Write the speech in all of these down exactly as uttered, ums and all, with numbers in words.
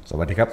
สวัสดีครับ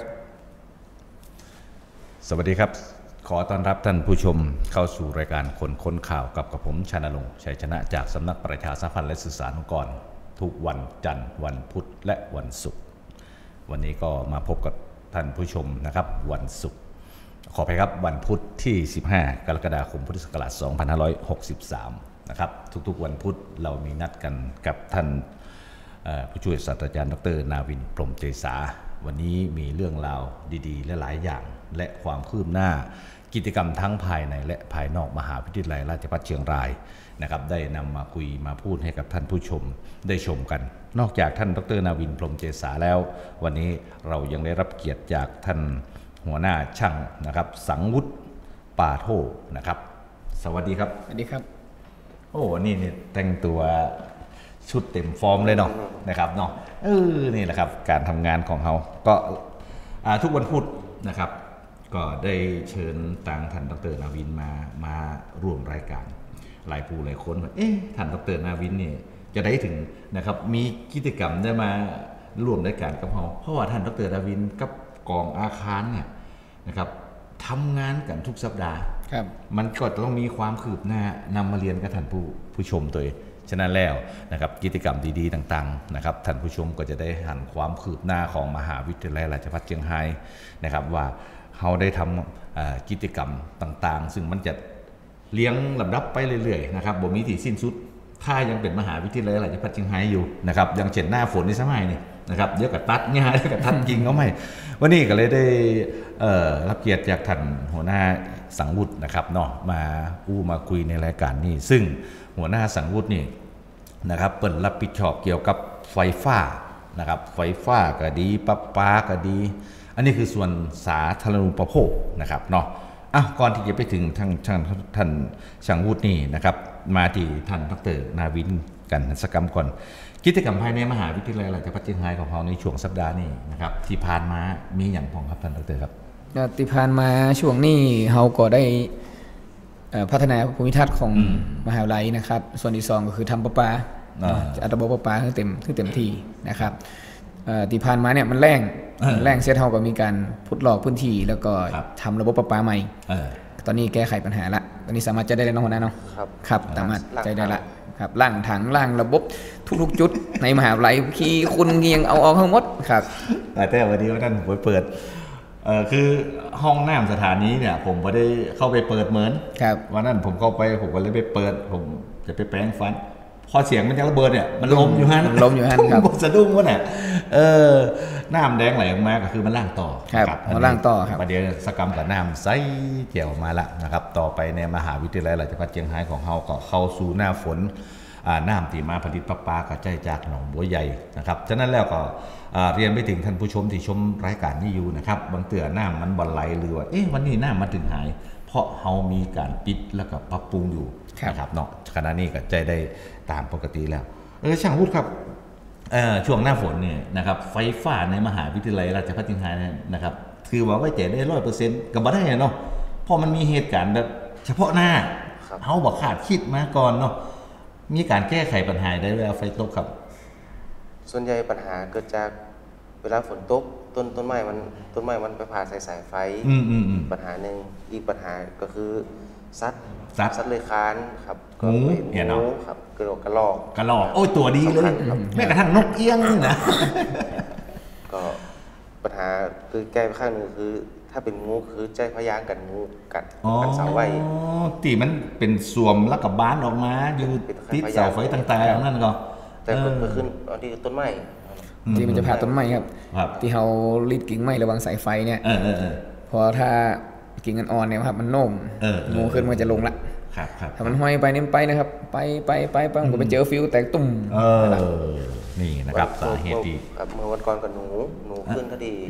สวัสดีครับขอต้อนรับท่านผู้ชมเข้าสู่รายการคนค้นข่าวกับกับผมชนรงค์ชัยชนะจากสำนักประชาสัมพันธ์และสื่อสารองค์กรทุกวันจันทร์วันพุธและวันศุกร์วันนี้ก็มาพบกับท่านผู้ชมนะครับวันศุกร์ขออภัยครับวันพุธที่สิบห้ากรกฎาคมพุทธศักราชสองพันห้าร้อยหกสิบสามนะครับทุกๆวันพุธเรามีนัดกันกับท่านผู้ช่วยศาสตราจารย์ดรนาวินพรหมเจษาวันนี้มีเรื่องราวดีๆและหลายอย่างและความคืบหน้ากิจกรรมทั้งภายในและภายนอกมหาวิทยาลัยราชภัฏเชียงรายนะครับได้นำมาคุยมาพูดให้กับท่านผู้ชมได้ชมกันนอกจากท่านดรนาวินพรหมเจษาแล้ววันนี้เรายังได้รับเกียรติจากท่านหัวหน้าช่างนะครับสังวุฒิปาโทนะครับสวัสดีครับสวัสดีครับโอ้นี่นี่แต่งตัวชุดเต็มฟอร์มเลยเนาะนะครับเนาะเออนี่แหละครับการทำงานของเขาก็ทุกวันพุธนะครับก็ได้เชิญทางท่านดรนาวินมามาร่วมรายการหลายผู้หลายคนว่าเอ๊ะท่านดรนาวินเนี่ยจะได้ถึงนะครับมีกิจกรรมได้มาร่วมรายการกับเขาเพราะว่าท่านดรนาวินกับกองอาคารเนี่ยนะครับทำงานกันทุกสัปดาห์ครับมันก็ต้องมีความคืบหน้านำมาเรียนกับท่านผู้ผู้ชมตัวเองฉะนั้นแล้วนะครับกิจกรรมดีๆต่างๆนะครับท่านผู้ชมก็จะได้หันความคืบหน้าของมหาวิทยาลัยราชภัฏเชียงรายนะครับว่าเขาได้ทำกิจกรรมต่างๆซึ่งมันจะเลี้ยงลำดับไปเรื่อยๆนะครับบ่มีที่สิ้นสุดถ้ายังเป็นมหาวิทยาลัยราชภัฏเชียงรายอยู่นะครับยังเช่นหน้าฝนในสมัยนี่นะครับเดี๋ยวกับตัดง่ายเดี๋ยวกับตัดจริงเขาไม่วันนี้ก็เลยได้รับเกียรติจากท่านหัวหน้าสังวุฒินะครับเนาะมาอู้มาคุยในรายการนี้ซึ่งหัวหน้าสังวุฒินี่นะครับเปิดรับผิดชอบเกี่ยวกับไฟฟ้านะครับไฟฟ้าก็ดีประปาก็ดีอันนี้คือส่วนสาธารณูปโภคนะครับเนาะอ่ะก่อนที่จะไปถึงทางท่านท่านสังวุฒินี่นะครับมาที่ท่านดรนาวินกันสักคำก่อนกิจกรรมภายในมหาวิทยาลัยราชภัฏเชียงรายของเราในช่วงสัปดาห์นี้นะครับที่ผ่านมามีอย่างพองครับท่านดรครับที่ผ่านมาช่วงนี้เราก็ได้พัฒนาภูมิทัศน์ของมหาวิทยาลัยนะครับส่วนที่สองก็คือทำประปาจะระบบประปาให้เต็มให้เต็มที่นะครับที่ผ่านมาเนี่ยมันแรงแรงเสียเท่ากับมีการพุดหลอกพื้นที่แล้วก็ทำระบบประปาใหม่ตอนนี้แก้ไขปัญหาละตอนนี้สามารถจะได้แล้วน้องหัวหน้าเนาะครับสามารถใจได้ละครับล่างถังล่างระบบทุกๆจุดในมหาวิทยาลัยที่คุณเงียงเอาออกทั้งหมดครับแต่วันนี้ว่าท่านผมเปิดเออคือห้องน้ำสถานีเนี่ยผมไม่ได้เข้าไปเปิดเหมือนวันนั้นผมเข้าไปผมก็เลยไปเปิดผมจะไปแปรงฟันพอเสียงมันจะระเบิดเนี่ยมันลมอยู่ฮั่นลมอยู่ฮั่นครับสะดุ้งวะเนี่ยเออน้ำแดงไหลออกมาก็คือมันล่างต่อครับมันล่างต่อครับประเดี๋ยวสกรรมกับน้ำใสเกี่ยวมาละนะครับต่อไปในมหาวิทยาลัยราชภัฏเชียงรายของเราก็เข้าสู่หน้าฝนน้ำที่มาผลิตประปากระจายจากหนองบัวใหญ่นะครับฉะนั้นแล้วก็เรียนไปถึงท่านผู้ชมที่ชมรายการนี้อยู่นะครับบางเตือน้ำมันบ่ไหลหรือว่าเอ๊ะวันนี้น้ำมันถึงหายเพราะเรามีการปิดแล้วก็ปรับปรุงอยู่นะครับเนาะขณะนี้ก็ใจได้ตามปกติแล้วเออช่างพูดครับช่วงหน้าฝนเนี่ยนะครับไฟฟ้าในมหาวิทยาลัยราชภัฏเชียงรายนะครับคือว่าไว้ใจได้ร้อยเปอร์เซ็นต์ก็บ่ได้เนาะเพราะมันมีเหตุการณ์แบบเฉพาะหน้าเขาบอกขาดคิดมาก่อนเนาะมีการแก้ไขปัญหาได้เวลาไฟตกครับส่วนใหญ่ปัญหาเกิดจากเวลาฝนตกต้นต้นไม้มันต้นไม้มันไปผ่าสายสายไฟปัญหาหนึ่งอีกปัญหาก็คือสัตว์สัตว์เลื้อยคลานครับก็เป็นหนูครับกระโดดกระรอกกระรอกโอ้ยตัวดีเลยแม้กระทั่งนกเอี้ยงนะก็ปัญหาคือแก้ข้างหนึ่งคือถ้าเป็นงูคือใจพยางกันงูกัดกันเสาไว้ตีมันเป็นสวมแล้วกับบ้านออกมาอยู่ติดเสาไฟต่างๆนั่นก็แต่ก็ขึ้นอันที่ต้นไม้ที่มันจะผ่าต้นไม้ครับที่เขารีดกิ่งไม้ระวังสายไฟเนี่ยพอถ้ากิ่งมันอ่อนเนี่ยครับมันโน้มงูขึ้นมันจะลงละถ้ามันห้อยไปนี่ไปนะครับไปไปไปไปมันก็ไปเจอฟิวแตกตุ่มนี่นะครับสาเหตุที่เมื่อวันก่อนกับหนูหนูขึ้นคดี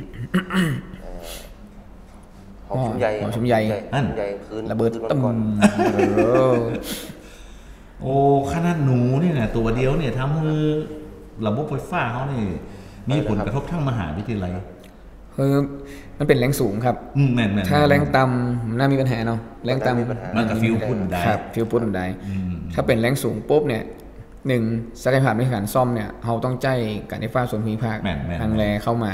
หอมชุมใหญ่หอมชุมใหญ่ใหญ่คืนระเบิดตุ่มโอ้ขนาดหนูนี่นะตัวเดียวเนี่ยทำให้ระบบไฟฟ้าเขานี่มีผลกระทบทั้งมหาวิทยาลัยคือมันเป็นแรงสูงครับถ้าแรงต่ำน่ามีปัญหาเนาะแรงต่ำมันกับฟิวปุ่นได้ครับฟิวปุ่นได้ถ้าเป็นแรงสูงปุ๊บเนี่ยหนึ่งศักยภาพในการซ่อมเนี่ยเราต้องใจการไฟฟ้าส่วนภูมิภาคทางแรเข้ามา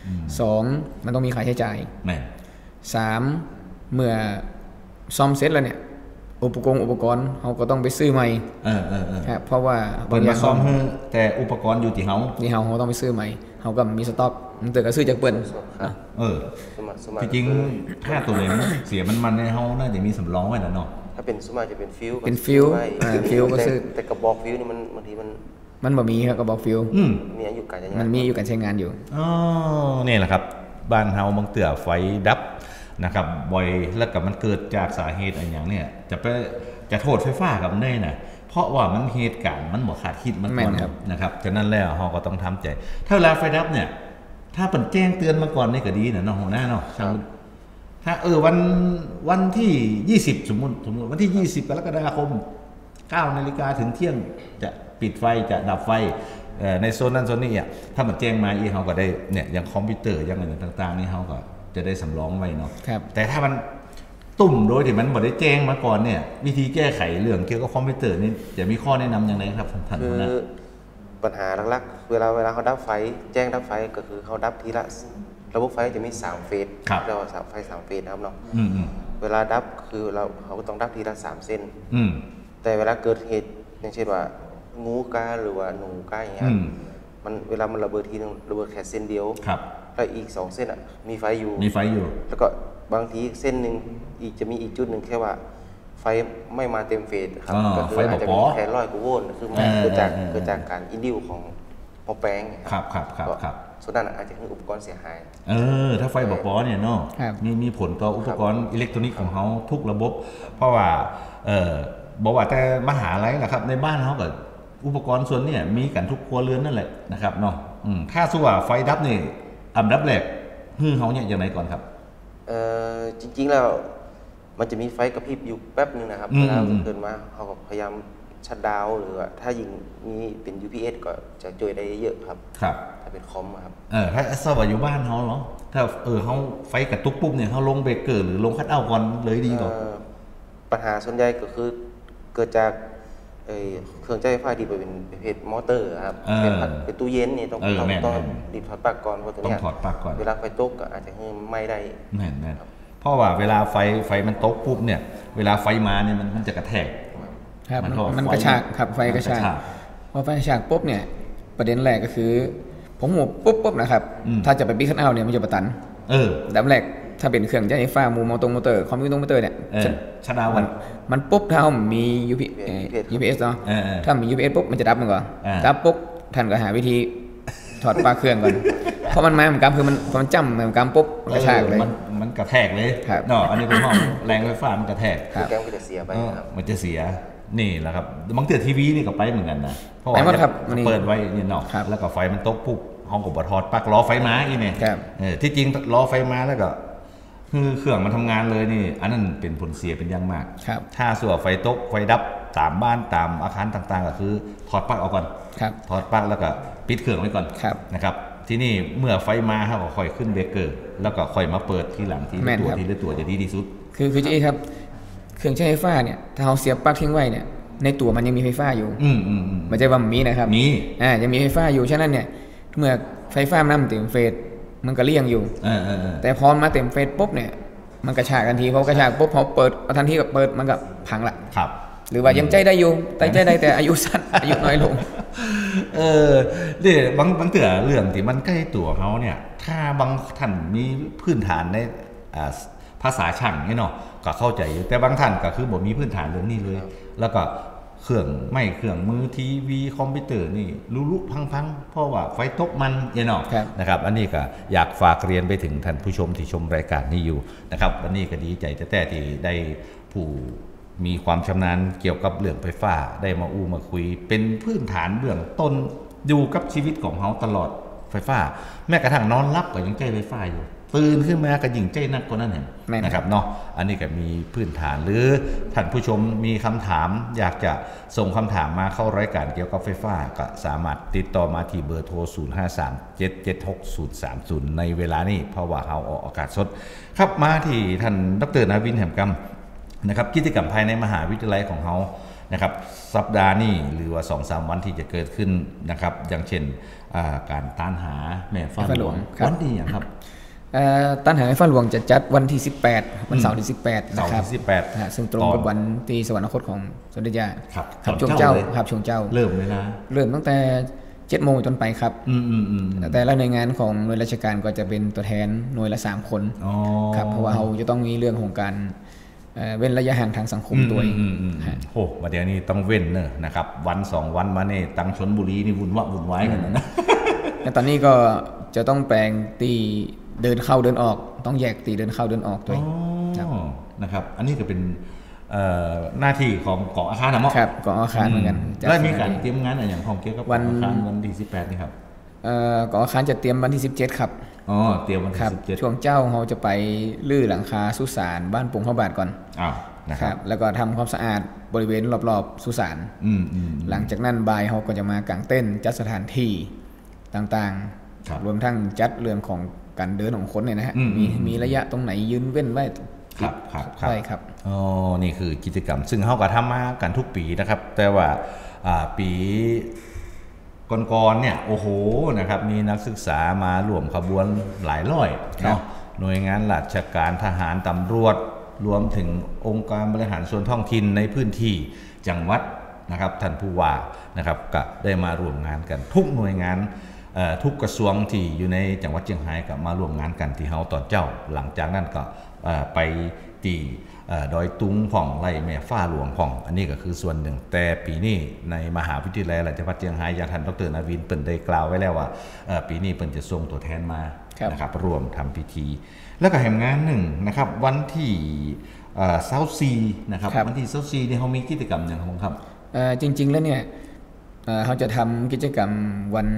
สองมันต้องมีค่าใช้จ่ายแม่นสามเมื่อซ่อมเสร็จแล้วเนี่ยอุปกรณ์อุปกรณ์เขาก็ต้องไปซื้อใหม่เออเออเออครับเพราะว่าเปิดมาซ่อมให้แต่อุปกรณ์อยู่ที่เฮานี่เขาเขาต้องไปซื้อใหม่เขาก็มีสต็อกมันเติก็ซื้อจากเปิ้นครับเออสมัครสมัครที่จริงถ้าตัวไหนมันเสียมันมันในเฮาน่าจะมีสำรองไว้นะเนาะถ้าเป็นสมัครจะเป็นฟิวเป็นฟิวอ่าฟิวก็ซื้อแต่กระบอกฟิวนี่มันบางทีมันมันบ่มีครับก็บอกฟิวอืมมีอายุการใช้งานมันมีอยู่การใช้งานอยู่อ๋อนี่แหละครับบ้านเฮาบางเตื่อไฟดับนะครับบ่อยแล้วก็มันเกิดจากสาเหตุอะไรอย่างเนี่ยจะไปจะโทษไฟฟ้ากับมันได้นะเพราะว่ามันเหตุการณ์มันบ่คาดคิดมันแม่ก่อนนครับนะครับฉะนั้นแล้วเฮาก็ต้องทำใจ ถ้าเวลาไฟดับเนี่ย ถ้าเปิดแจ้งเตือนมาก่อนนี่ก็ดีนะเนาะหัวหน้าเนาะถ้าเออวันวันที่ยี่สิบสมมุติสมมุติวันที่ยี่สิบกรกฎาคมเก้านาฬิกาถึงเที่ยงจะปิดไฟจะดับไฟในโซนนั้นโซนนี้อ่ะถ้ามันแจ้งมาอีเฮาก็ได้เนี่ยอย่างคอมพิวเตอร์อย่างอะไรต่างๆนี่เฮาก็จะได้สำรองไว้เนาะครับแต่ถ้ามันตุ่มโดยที่มันบ่ได้แจ้งมาก่อนเนี่ยวิธีแก้ไขเรื่องเกี่ยวกับคอมพิวเตอร์นี่จะมีข้อแนะนำอย่างไรครับท่านคืหัอวหน้าปัญหาหลักๆเวลาเวลาเขาดับไฟแจ้งดับไฟก็คือเขาดับทีละระบบไฟจะมีสามเฟสครับเรียกว่าไฟสามเฟสนะครับเนาะอืมอืมเวลาดับคือเราเขาก็ต้องดับทีละสามเส้นอืมแต่เวลาเกิดเหตุอย่างเช่นว่างูกาหรือว่าหนูกาอย่างเงี้ยอืมมันเวลามันระเบิดทีนึงระเบิดแค่เส้นเดียวครับแล้วอีกสองเส้นอ่ะมีไฟอยู่มีไฟอยู่แล้วก็บางทีเส้นหนึ่งอีกจะมีอีกจุดหนึ่งแค่ว่า ไฟไม่มาเต็มเฟสครับอ่าก็คืไฟอาจจะบ่มีพอแค่ร้อยกว่าโวลต์คือมันเออเกิดจากเออเออเกิดจากการอินดิวของพอแปลงครับครับครับครับส่วนนั้นอาจจะคืออุปกรณ์เสียหายเออถ้าไฟบ่พอเนี่ยเนาะครับมีมีผลต่ออุปกรณ์อิเล็กทรอนิกส์ของเขาทุกระบบ เพราะว่าเออบอกว่าแต่มหาลัยนะครับในบ้านเขาก็อุปกรณ์ส่วนเนี่ยมีกันทุกครัวเรือนนั่นแหละนะครับเนาะอืมถ้าสู้ว่าไฟดับนี่อันดับแรกฮือเขาเนี่ยอย่างไรก่อนครับเอ่อจริงๆแล้วมันจะมีไฟกระพริบอยู่แป๊บนึงนะครับอืมเวลาอืมเกินมาเขาก็พยายามชัดดาวน์หรือว่าถ้ายิงมีเป็น ยู พี เอส ก็จะช่วยได้เยอะครับครับถ้าเป็นคอมอะครับเออถ้าสว่าอยู่บ้านเขาเนาะถ้าเออเขาไฟกระตุกปุ๊บเนี่ยเขาลงเบรกเกอร์หรือลงคัทเอาท์ก่อนเลยดีกว่าเอ่อปัญหาส่วนใหญ่ก็คือเกิดจากเอ่อเครื่องใช้ไฟฟ้าที่เป็นประเภทมอเตอร์ครับเออเป็นพัดเป็นตู้เย็นนี่ต้องเออต้องแม่นต้องแม่นดีดถอดปลั๊กก่อนเพราะตัวเนี้ยต้องถอดปลั๊กก่อนเวลาไฟตกก็อาจจะให้ไหม้ได้แน่นแน่นเพราะว่าเวลาไฟไฟมันตกปุ๊บเนี่ยเวลาไฟมาเนี่ยมันมันจะกระแทกครับมันมันก็มันไฟกระชากครับไฟกระชากมันกระชากพอไฟกระชากปุ๊บเนี่ยประเด็นแรกก็คือ ผมหัวปุ๊บปุ๊บนะครับอืมถ้าจะไปบิ๊กคัทเอาท์เนี่ยมันจะประตันเออดับแรกถ้าเป็นเครื่องใช้ไฟฟ้ามูมอตรงมอเตอร์คอมพิวเตอร์มอเตอร์เนี่ยเออชัดดาวน์ก่มัอนนมันปุ๊บถ้ามี ยู พี เอ่อ ยู พี เอส เนาะเออเออถ้ามี ยู พี เอส ปุ๊บมันจะดับมันก่อนอ่าดับปุ๊บท่านก็หาวิธีถอดปลั๊กเครื่องก่อน เพราะมันมาเหมือนกันคือมันพอมันจ้ำเหมือนกันปุ๊บกระชากเลยออมันมันกระแทกเลยครับเนาะอันนี้เป็นห้องแรงไฟฟ้ามันกระแทกครับแก้มก็จะเสียไปเออครับมันจะเสียนี่แหละครับบางเตือทีวีนี่ก็ไปเหมือนกันนะเพราะไปหมดครับจะเปิดไว้เนี่ยเนาะครับแล้วก็ไฟมันตกปุ๊บห้องก็บถอดปลั๊กล้อไฟม้าอีเนี่ยครับเออที่จริงล้อไฟม้าแล้วก็คือเครื่องมันทำงานเลยนี่ อันนั้นเป็นผลเสียเป็นอย่างมากครับถ้าส่วนไฟตกไฟดับตามบ้านตามอาคารต่างๆ ก็คือถอดปลั๊กออกก่อนครับถอดปลั๊กแล้วก็ปิดเครื่องไว้ก่อนครับนะครับที่นี่เมื่อไฟมาเขาก็ค่อยขึ้นเบรกเกอร์ แล้วก็ค่อยมาเปิดทีหลังทีแม่ละนตัวครับทีละตัวจะดีที่สุดคือคือจะอีครับ เครื่องใช้ไฟฟ้าเนี่ยถ้าเราเสียบปลั๊กทิ้งไว้เนี่ยในตัวมันยังมีไฟฟ้าอยู่อืมอืมอืมมันจะว่ามันมีนะครับมีอ่ายังมีไฟฟ้าอยู่ฉะนั้นเนี่ยเมื่อไฟฟ้ามันนำเต็มเฟสมันก็เลี่ยงอยู่เออเออเออแต่พอมาเต็มเฟสปุ๊บเนี่ยมันกระชากทันทีพอกระชากปุ๊บพอเปิดเอาทันทีก็เปิดมันก็พังละครับหรือว่ายังใจได้อยู่แต่ใจได้แต่อายุสั้น อายุน้อยลงเออเดี๋ยวบางบางเถื่อเรื่องที่มันใกล้ตัวเขาเนี่ยถ้าบางท่านมีพื้นฐานในอ่าภาษาช่างเนี่ยเนาะก็เข้าใจอยู่แต่บางท่านก็คือบ่มีพื้นฐานเรื่องนี้เลย แล้วก็เครื่องไม่เครื่องมือทีวีคอมพิวเตอร์นี่ลุๆพังๆเพราะว่าไฟตกมันเนี่ยเนาะครับนะครับอันนี้ก็อยากฝากเรียนไปถึงท่านผู้ชมที่ชมรายการนี้อยู่นะครับวันนี้ก็ดีใจแต่แต่ที่ได้ผู้มีความชำนาญเกี่ยวกับเรื่องไฟฟ้าได้มาอู้มาคุย เป็นพื้นฐานเบื้องต้นอยู่กับชีวิตของเขาตลอดไฟฟ้า แม้กระทั่งนอนรับก็ยังใจไฟฟ้าอยู่ตื่นขึ้นมาก็ยิ่งใจนักกว่านั้นเห็นแม่นนะครับเนาะอันนี้ก็มีพื้นฐานหรือท่านผู้ชมมีคำถาม อยากจะส่งคำถามมาเข้ารายการเกี่ยวกับไฟฟ้าก็สามารถติดต่อมาที่เบอร์โทร ศูนย์ ห้า สาม เจ็ด เจ็ด หก ศูนย์ สาม ศูนย์ ในเวลานี้เพราะว่าเราออกอากาศสดครับมาที่ท่านดร.นาวินแหมกำนะครับกิจกรรมภายในมหาวิทยาลัยของเรานะครับสัปดาห์นี้หรือว่า สองถึงสาม วันที่จะเกิดขึ้นนะครับอย่างเช่นการต้านหาแม่ฟ้าหลวงวันนี้อย่างครับต้านหาแม่ฟ้าหลวงจะจัดวันที่สิบแปดวันเสาร์ที่สิบแปดนะครับสิบแปดซึ่งตรงกับวันที่สวรรคตของสมเด็จย่าครับช่วงเจ้าครับช่วงเจ้าเริ่มเลยนะเริ่มตั้งแต่เจ็ดโมงจนไปครับแต่ละหน่วยงานของหน่วยราชการก็จะเป็นตัวแทนหน่วยละสามคนครับเพราะว่าเราจะต้องมีเรื่องของการเว้นระยะห่างทางสังคมตัวโอ้ประเดี๋ยวนี้ต้องเว้นเนอะนะครับวันสองวันมาเนี่ยตังชนบุรีนี่วุ่นวะวุ่นวายกันนะแต่ตอนนี้ก็จะต้องแปลงตีเดินเข้าเดินออกต้องแยกตีเดินเข้าเดินออกด้วยนะครับอันนี้ก็เป็นหน้าที่ของเกาะอาคารนะมั้งครับเกาะอาคารเหมือนกันแล้วมีการเตรียมงานอะไรอย่างของเกี่ยวกับวันอาคารวันที่สิบแปดนี่ครับเกาะอาคารจะเตรียมวันที่สิบเจ็ดครับอ๋อเตรียมวันที่สิบเจ็ดช่วงเจ้าเราจะไปลื้อหลังคาสุสานบ้านปงพระบาทก่อนอ้าวนะครับแล้วก็ทำความสะอาดบริเวณรอบๆสุสานหลังจากนั้นบ่ายเราก็จะมากางเต้นจัดสถานที่ต่างๆรวมทั้งจัดเรื่องของการเดินของคนเนี่ยนะฮะมีมีระยะตรงไหนยืนเว้นไว้ครับครับใช่ครับอ๋อนี่คือกิจกรรมซึ่งเขาก็ทำมากันทุกปีนะครับแต่ว่าปีก่อนๆเนี่ยโอ้โหนะครับมีนักศึกษามาร่วมขบวนหลายร้อยเนาะหน่วยงานราชการทหารตำรวจรวมถึงองค์การบริหารส่วนท้องถิ่นในพื้นที่จังหวัดนะครับท่านผู้ว่านะครับก็ได้มาร่วมงานกันทุกหน่วยงานทุกกระทรวงที่อยู่ในจังหวัดเชียงรายก็มาร่วมงานกันที่เฮาตอนเจ้าหลังจากนั้นก็ไปตีดอยตุงผ่องไร่แม่ฟ้าหลวงผ่องอันนี้ก็คือส่วนหนึ่งแต่ปีนี้ในมหาวิทยาลัยราชภัฏเชียงรายอย่างท่านดร.นวินเปิ่นได้กล่าวไว้แล้วว่าปีนี้เปิ่นจะส่งตัวแทนมานะครับร่วมทำพิธีแล้วก็แห่งงานหนึ่งนะครับวันที่เซาซีนะครับวันที่เซาซีนี่เขามีกิจกรรมอย่างไรครับจริงๆแล้วเนี่ยเขาจะทำกิจกรรมวัน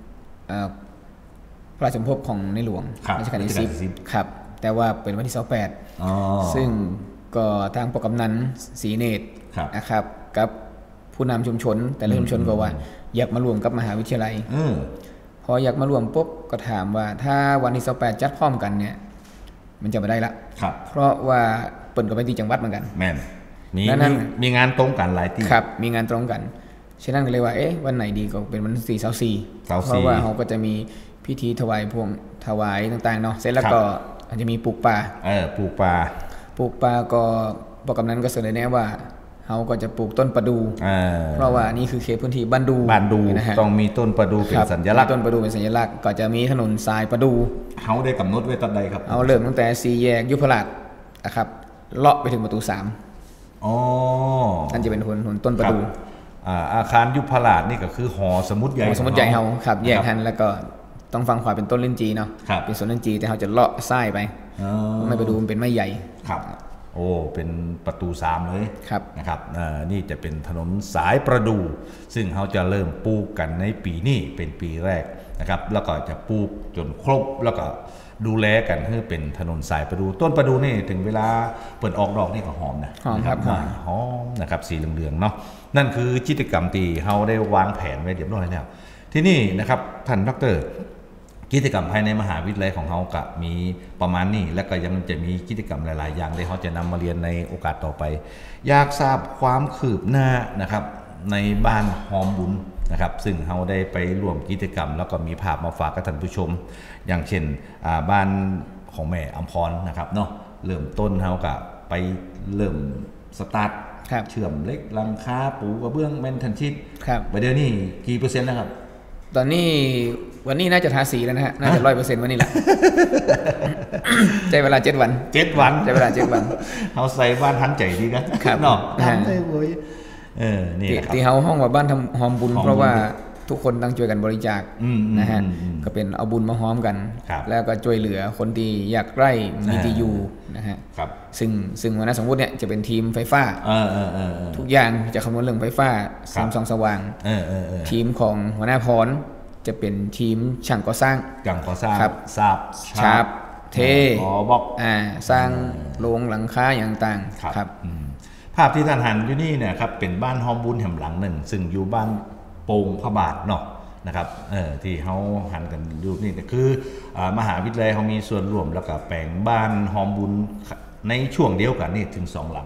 พระราชสมภพของในหลวงรัชกาลที่สิบครับแต่ว่าเป็นวันที่ยี่สิบแปดซึ่งก็ทางปกำนันศรีเนตรนะครับกับผู้นำชุมชนแต่ละชุมชนก็ว่าอยากมารวมกับมหาวิทยาลัยพออยากมารวมปุ๊บก็ถามว่าถ้าวันที่ยี่สิบแปดจัดพร้อมกันเนี่ยมันจะไม่ได้ละเพราะว่าเปิดกับไปที่จังหวัดเหมือนกันแม่นมีมีงานตรงกันหลายที่ครับมีงานตรงกันฉะนั้นก็เลยว่าเอ๊ะวันไหนดีก็เป็นวันที่เสาร์สี่เพราะว่าเขาก็จะมีพิธีถวายพวงถวายต่างๆเนาะเสร็จแล้วก็อาจจะมีปลูกป่าเออปลูกป่าปลูกป่าก็บอกกำนันก็เสนอแนะว่าเขาก็จะปลูกต้นประดู่เพราะว่านี่คือเขตพื้นที่บ้านดูบ้านดูต้องมีต้นประดู่เป็นสัญลักษณ์ต้นประดู่เป็นสัญลักษณ์ก็จะมีถนนทรายประดู่เขาได้กำหนดไว้ตอนใดครับเอาเริ่มตั้งแต่สี่แยกยุพราชนะครับเลาะไปถึงประตูสามอ๋อนั่นจะเป็นถนนต้นประดู่อาคารยุพราชนี่ก็คือหอสมุดใหญ่หอสมุดใหญ่เขาครับแยกหันแล้วก็ต้องฟังขวาเป็นต้นลิ้นจีเนาะเป็นสวนลิ้นจีแต่เขาจะเลาะไส้ไปไม่ไปดูมันเป็นไม้ใหญ่ครับโอ้เป็นประตูสามเลยครับนะครับนี่จะเป็นถนนสายประดู่ซึ่งเขาจะเริ่มปลูกกันในปีนี้เป็นปีแรกนะครับแล้วก็จะปลูกจนครบแล้วก็ดูแลกันให้เป็นถนนสายประดู่ต้นประดู่นี่ถึงเวลาเปิดออกดอกนี่ก็หอมนะหอมครับหอมนะครับสีเหลืองๆเนาะนั่นคือกิจกรรมที่เขาได้วางแผนไว้เรียบร้อยแล้วที่นี่นะครับท่านดร.กิจกรรมภายในมหาวิทยาลัยของเขาก็มีประมาณนี้และก็ยังจะมีกิจกรรมหลายๆอย่างที่เขาจะนำมาเรียนในโอกาสต่อไปอยากทราบความคืบหน้านะครับในบ้านหอมบุญนะครับซึ่งเขาได้ไปร่วมกิจกรรมแล้วก็มีภาพมาฝากกับท่านผู้ชมอย่างเช่นบ้านของแม่อำพรนะครับเนาะเริ่มต้นเขาก็ไปเริ่มสตาร์ทเชื่อมเล็กลังคาปูกระเบื้องแมนทันชิดไปเดี๋ยวนี้กี่เปอร์เซ็นต์แล้วครับตอนนี้วันนี้น่าจะทาสีแล้วนะฮะน่าจะร้อยเปอร์เซ็นต์วันนี้แหละใช้เวลาเจ็ดวันเจ็ดวันใช้เวลาเจ็ดวันเขาใส่บ้านทันใจดีกันเนาะทำได้เว้ยเออนี่ครับที่เขาห้องว่าบ้านทำหอมบุญเพราะว่าทุกคนตั้งช่วยกันบริจาคนะฮะก็เป็นเอาบุญมาหอมกันแล้วก็ช่วยเหลือคนที่อยากไร่มีที่อยู่นะฮะซึ่งซึ่งหัวหน้าสมมุติเนี่ยจะเป็นทีมไฟฟ้าทุกอย่างจะคำนวณเรื่องไฟฟ้าสามสองสว่างทีมของหัวหน้าพรจะเป็นทีมช่างก่อสร้างช่างก่อสร้างครับสาบชาบเทอ๋อบอกอ่าสร้างโรงหลังคาอย่างต่างครับภาพที่ท่านหันอยู่นี่เนี่ยครับเป็นบ้านหอมบุญแห่งหลังหนึ่งซึ่งอยู่บ้านโป่งพระบาทเนาะนะครับเออที่เขาหันกันอยู่นี่คือมหาวิทยาลัยเขามีส่วนร่วมแล้วก็แปลงบ้านหอมบุญในช่วงเดียวกันนี่ถึงสองหลัง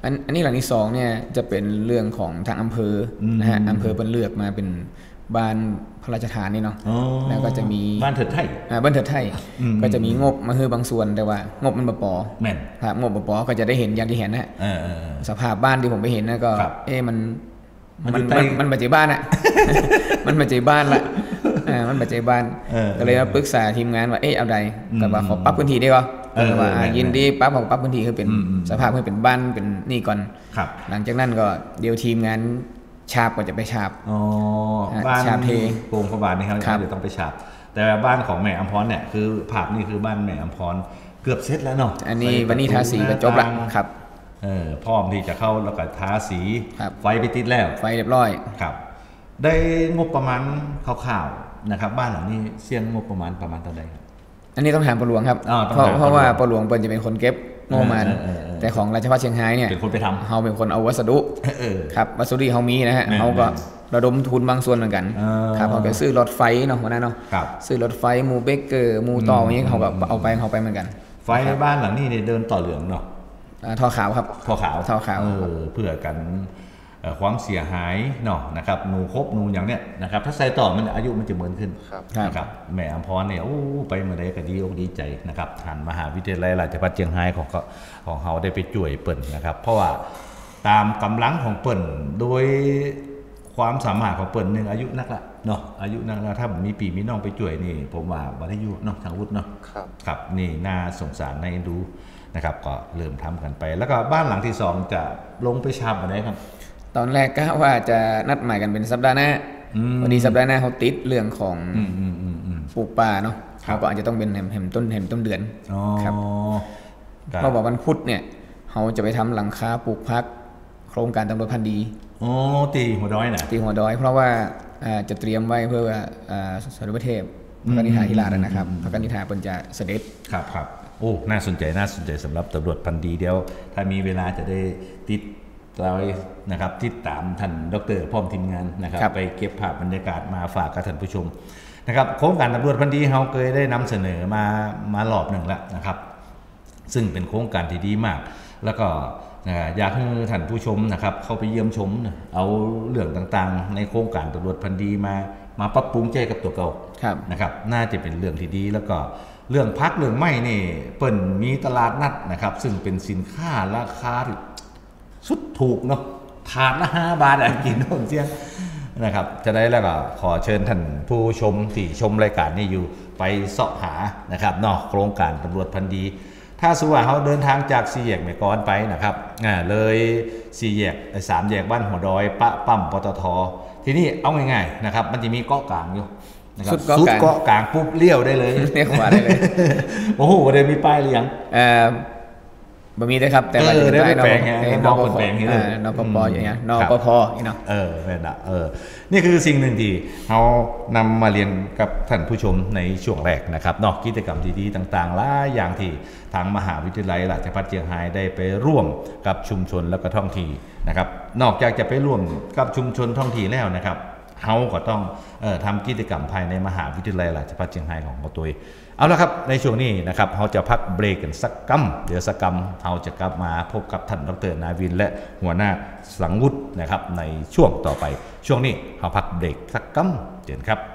อันอันนี้หลังที่สองเนี่ยจะเป็นเรื่องของทางอำเภอนะฮะอำเภอเป็นเลือกมาเป็นบ้านพระราชทานนี่เนาะแล้วก็จะมีบ้านเถิดไทยอ่าบ้านเถิดไทยก็จะมีงบมาคือบางส่วนแต่ว่างบมันบ่พอแม่นครับงบบ่พอก็จะได้เห็นอย่างที่เห็นนะฮะสภาพบ้านที่ผมไปเห็นนะก็เอ๊ะมันมันมันปัจจุบันอ่ะมันปัจจุบันละอ่ามันปัจจุบันก็เลยมาปรึกษาทีมงานว่าเอ๊ะเอาใดก็ว่าขอปรับพื้นที่ได้ก่อนก็ว่ายินดีปรับของปรับพื้นที่คือเป็นสภาพให้เป็นบ้านเป็นนี่ก่อนหลังจากนั้นก็เดี๋ยวทีมงานฉาบก็จะไปฉาบอ๋อบ้านโป่งพระบาทนี่ครับเดี๋ยวต้องไปฉาบแต่บ้านของแม่อำพรเนี่ยคือภาพนี่คือบ้านแม่อำพรเกือบเสร็จแล้วเนาะอันนี้วันนี้ทาสีก็จบแล้วครับเออพร้อมที่จะเข้าแล้วก็ทาสีไฟไปติดแล้วไฟเรียบร้อยครับได้งบประมาณคร่าวๆนะครับบ้านหลังนี้เสี่ยงงบประมาณประมาณเท่าไหร่ครับอันนี้ต้องถามปหลวงครับเพราะเพราะว่าปหลวงเป็นจะเป็นคนเก็บงบประมาณแต่ของราชภัฏเชียงรายเนี่ยเป็นคนไปทำเขาเป็นคนเอาวัสดุครับวัสดุที่เขามีนะฮะเขาก็ระดมทุนบางส่วนเหมือนกันครับเขาไปซื้อรถไฟเนาะวันนั้นเนาะซื้อรถไฟมูเบเกอร์มูต่ออย่างนี้เขาก็เอาไปเขาไปเหมือนกันไฟบ้านหลังนี้เนี่ยเดินต่อเหลืองเนาะท่อขาวครับท่อขาวท่อขาวเพื่อกันความเสียหายเนาะนะครับหนูครบหนูอย่างเนี้ยนะครับถ้าใส่ต่อมันอายุมันจะเหมือนขึ้นนะครับแม่อำพรเนี่ยโอ้ไปเมื่อใดก็ดีอกดีใจนะครับทานมหาวิทยาลัยราชภัฏเชียงรายของของเขาได้ไปช่วยเปิ่นนะครับเพราะว่าตามกำลังของเปิ่นโดยความสามารถของเปิ่นหนึ่งอายุนักละเนาะอายุนักแล้วถ้ามีปีมีน้องไปช่วยนี่ผมว่าบรรยุเนาะทางวุฒิเนาะครับครับนี่น่าสงสารในดูนะครับก็เริ่มทำกันไปแล้วก็บ้านหลังที่สองจะลงไปชาบอะไรครับตอนแรกก็ว่าจะนัดหมายกันเป็นสัปดาห์หน้าวันนี้สัปดาห์หน้าเขาติดเรื่องของปลูกป่าเนาะเขาก็อาจจะต้องเป็นแหมต้นแหมต้นเดือนครับเพราะว่าวันพุธเนี่ยเขาจะไปทำหลังคาปลูกพักโครงการตำรวจพันดีโอ้ตีหัวดอยนะตีหัวดอยเพราะว่าจะเตรียมไว้เพื่อสมเด็จพระเทพพระนิธิธิราชนะครับพระนิธิเป็นจะเสด็จครับครับโอ้น่าสนใจน่าสนใจสำหรับตำรวจพันดีเดียวถ้ามีเวลาจะได้ติดเรานะครับติดตามท่านดร.พร้อมทีมงานนะครับไปเก็บภาพบรรยากาศมาฝากกับท่านผู้ชมนะครับโครงการตำรวจพันดีเราเคยได้นำเสนอมามารอบหนึ่งแล้วนะครับซึ่งเป็นโครงการที่ดีมากแล้วก็อยากให้ท่านผู้ชมนะครับเข้าไปเยี่ยมชมเอาเรื่องต่างๆในโครงการตำรวจพันดีมามาปรับปรุงใจกับตัวเก่านะครับน่าจะเป็นเรื่องที่ดีแล้วก็เรื่องพักเรื่องไม่นี่เปิ่นมีตลาดนัดนะครับซึ่งเป็นสินค้าราคาสุดถูกเนาะถาดละห้าบาทอ่ะกินผมเจียงนะครับจะได้แล้วก็ขอเชิญท่านผู้ชมที่ชมรายการนี้อยู่ไปเสาะหานะครับเนาะโครงการตำรวจพันดีถ้าสุว่าเขาเดินทางจากสี่แยกแม่กลไปนะครับอ่าเลยสี่แยกสามแยกบ้านหัวดอยปะปั๊มปตททีนี้เอาง่ายๆนะครับมันจะมีเกาะกลางอยู่นะครับสุดเกาะกลางปุ๊บเลี้ยวได้เลยเลี้ยวขวาได้เลยโอ้โหเดี๋ยวมีป้ายหรือยังบะมีได้ครับแต่ว่าจะได้แปลงไงนอกแปลงนี่เลยนอกปออย่างเงี้ยนอกปอนี่เนาะเออแม่นละเออนี่คือสิ่งหนึ่งที่เรานำมาเรียนกับท่านผู้ชมในช่วงแรกนะครับนอกกิจกรรมดีๆต่างๆหลายอย่างที่ทางมหาวิทยาลัยราชภัฏเชียงรายได้ไปร่วมกับชุมชนแล้วก็ท้องถิ่นนะครับนอกจากจะไปร่วมกับชุมชนท้องถิ่นแล้วนะครับเขาก็ต้องเอ่อทำกิจกรรมภายในมหาวิทยาลัยราชภัฏเชียงรายของเราตัวเอาละครับในช่วงนี้นะครับเราจะพักเบรกกันสักกัมเดี๋ยวสักกัมเราจะกลับมาพบกับท่านดร.นาวินและหัวหน้าสังวุฒินะครับในช่วงต่อไปช่วงนี้เราพักเบรกสักกัมเชิญครับ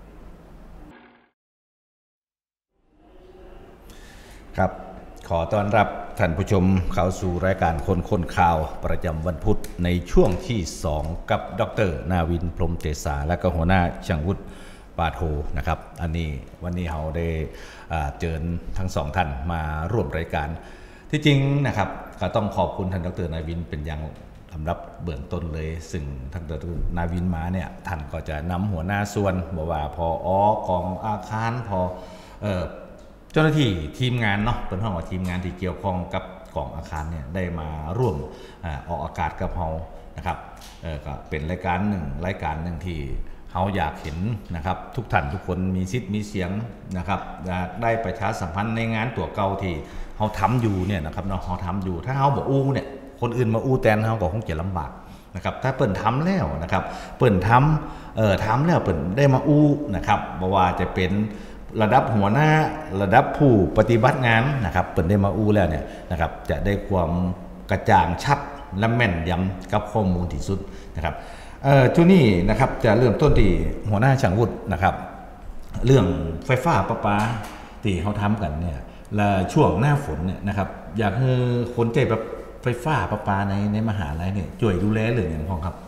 ครับขอต้อนรับท่านผู้ชมเข้าสู่รายการคนคนข่าวประจำวันพุธในช่วงที่สองกับดร.นาวินพรหมเตสาและก็หัวหน้าสังวุฒิปาโทนะครับอันนี้วันนี้เราได้เชิญทั้งสองท่านมาร่วมรายการที่จริงนะครับก็ต้องขอบคุณท่านดร.นาวินเป็นอย่างสำหรับเบื้องต้นเลยซึ่งท่านดร.นาวินมาเนี่ยท่านก็จะนำหัวหน้าส่วนบอกว่าพออกองอาคารพอเอ่อเจ้าหน้าที่ทีมงานเนาะเป็นห้องว่าทีมงานที่เกี่ยวข้องกับกองอาคารเนี่ยได้มาร่วมออกอากาศกับเรานะครับเออก็เป็นรายการหนึ่งรายการหนึ่งที่เขาอยากเห็นนะครับทุกท่านทุกคนมีสิทธิ์มีเสียงนะครับอยากได้ประชาสัมพันธ์ในงานตัวเก่าที่เขาทำอยู่เนี่ยนะครับเนาะเขาทำอยู่ถ้าเขาบอกอู้เนี่ยคนอื่นมาอู้แทนเขาก็คงจะลำบากนะครับถ้าเปิ่นทำแล้วนะครับเปิ่นทำเอ่อทำแล้วเปิ่นได้มาอู้นะครับบอกว่าจะเป็นระดับหัวหน้าระดับผู้ปฏิบัติงานนะครับเปิ่นได้มาอู้แล้วเนี่ยนะครับจะได้ความกระจ่างชัดและแม่นยำกับข้อมูลที่สุดนะครับเอ่อทุนี้นะครับจะเริ่มต้นที่หัวหน้าช่างวุฒินะครับเรื่องไฟฟ้าประปาที่เขาทำกันเนี่ยและช่วงหน้าฝนเนี่ยนะครับอยากให้คนใจแบบไฟฟ้าประปาในในมหาลัยเนี่ยช่วยดูแลเรื่องอย่างพ้องครับ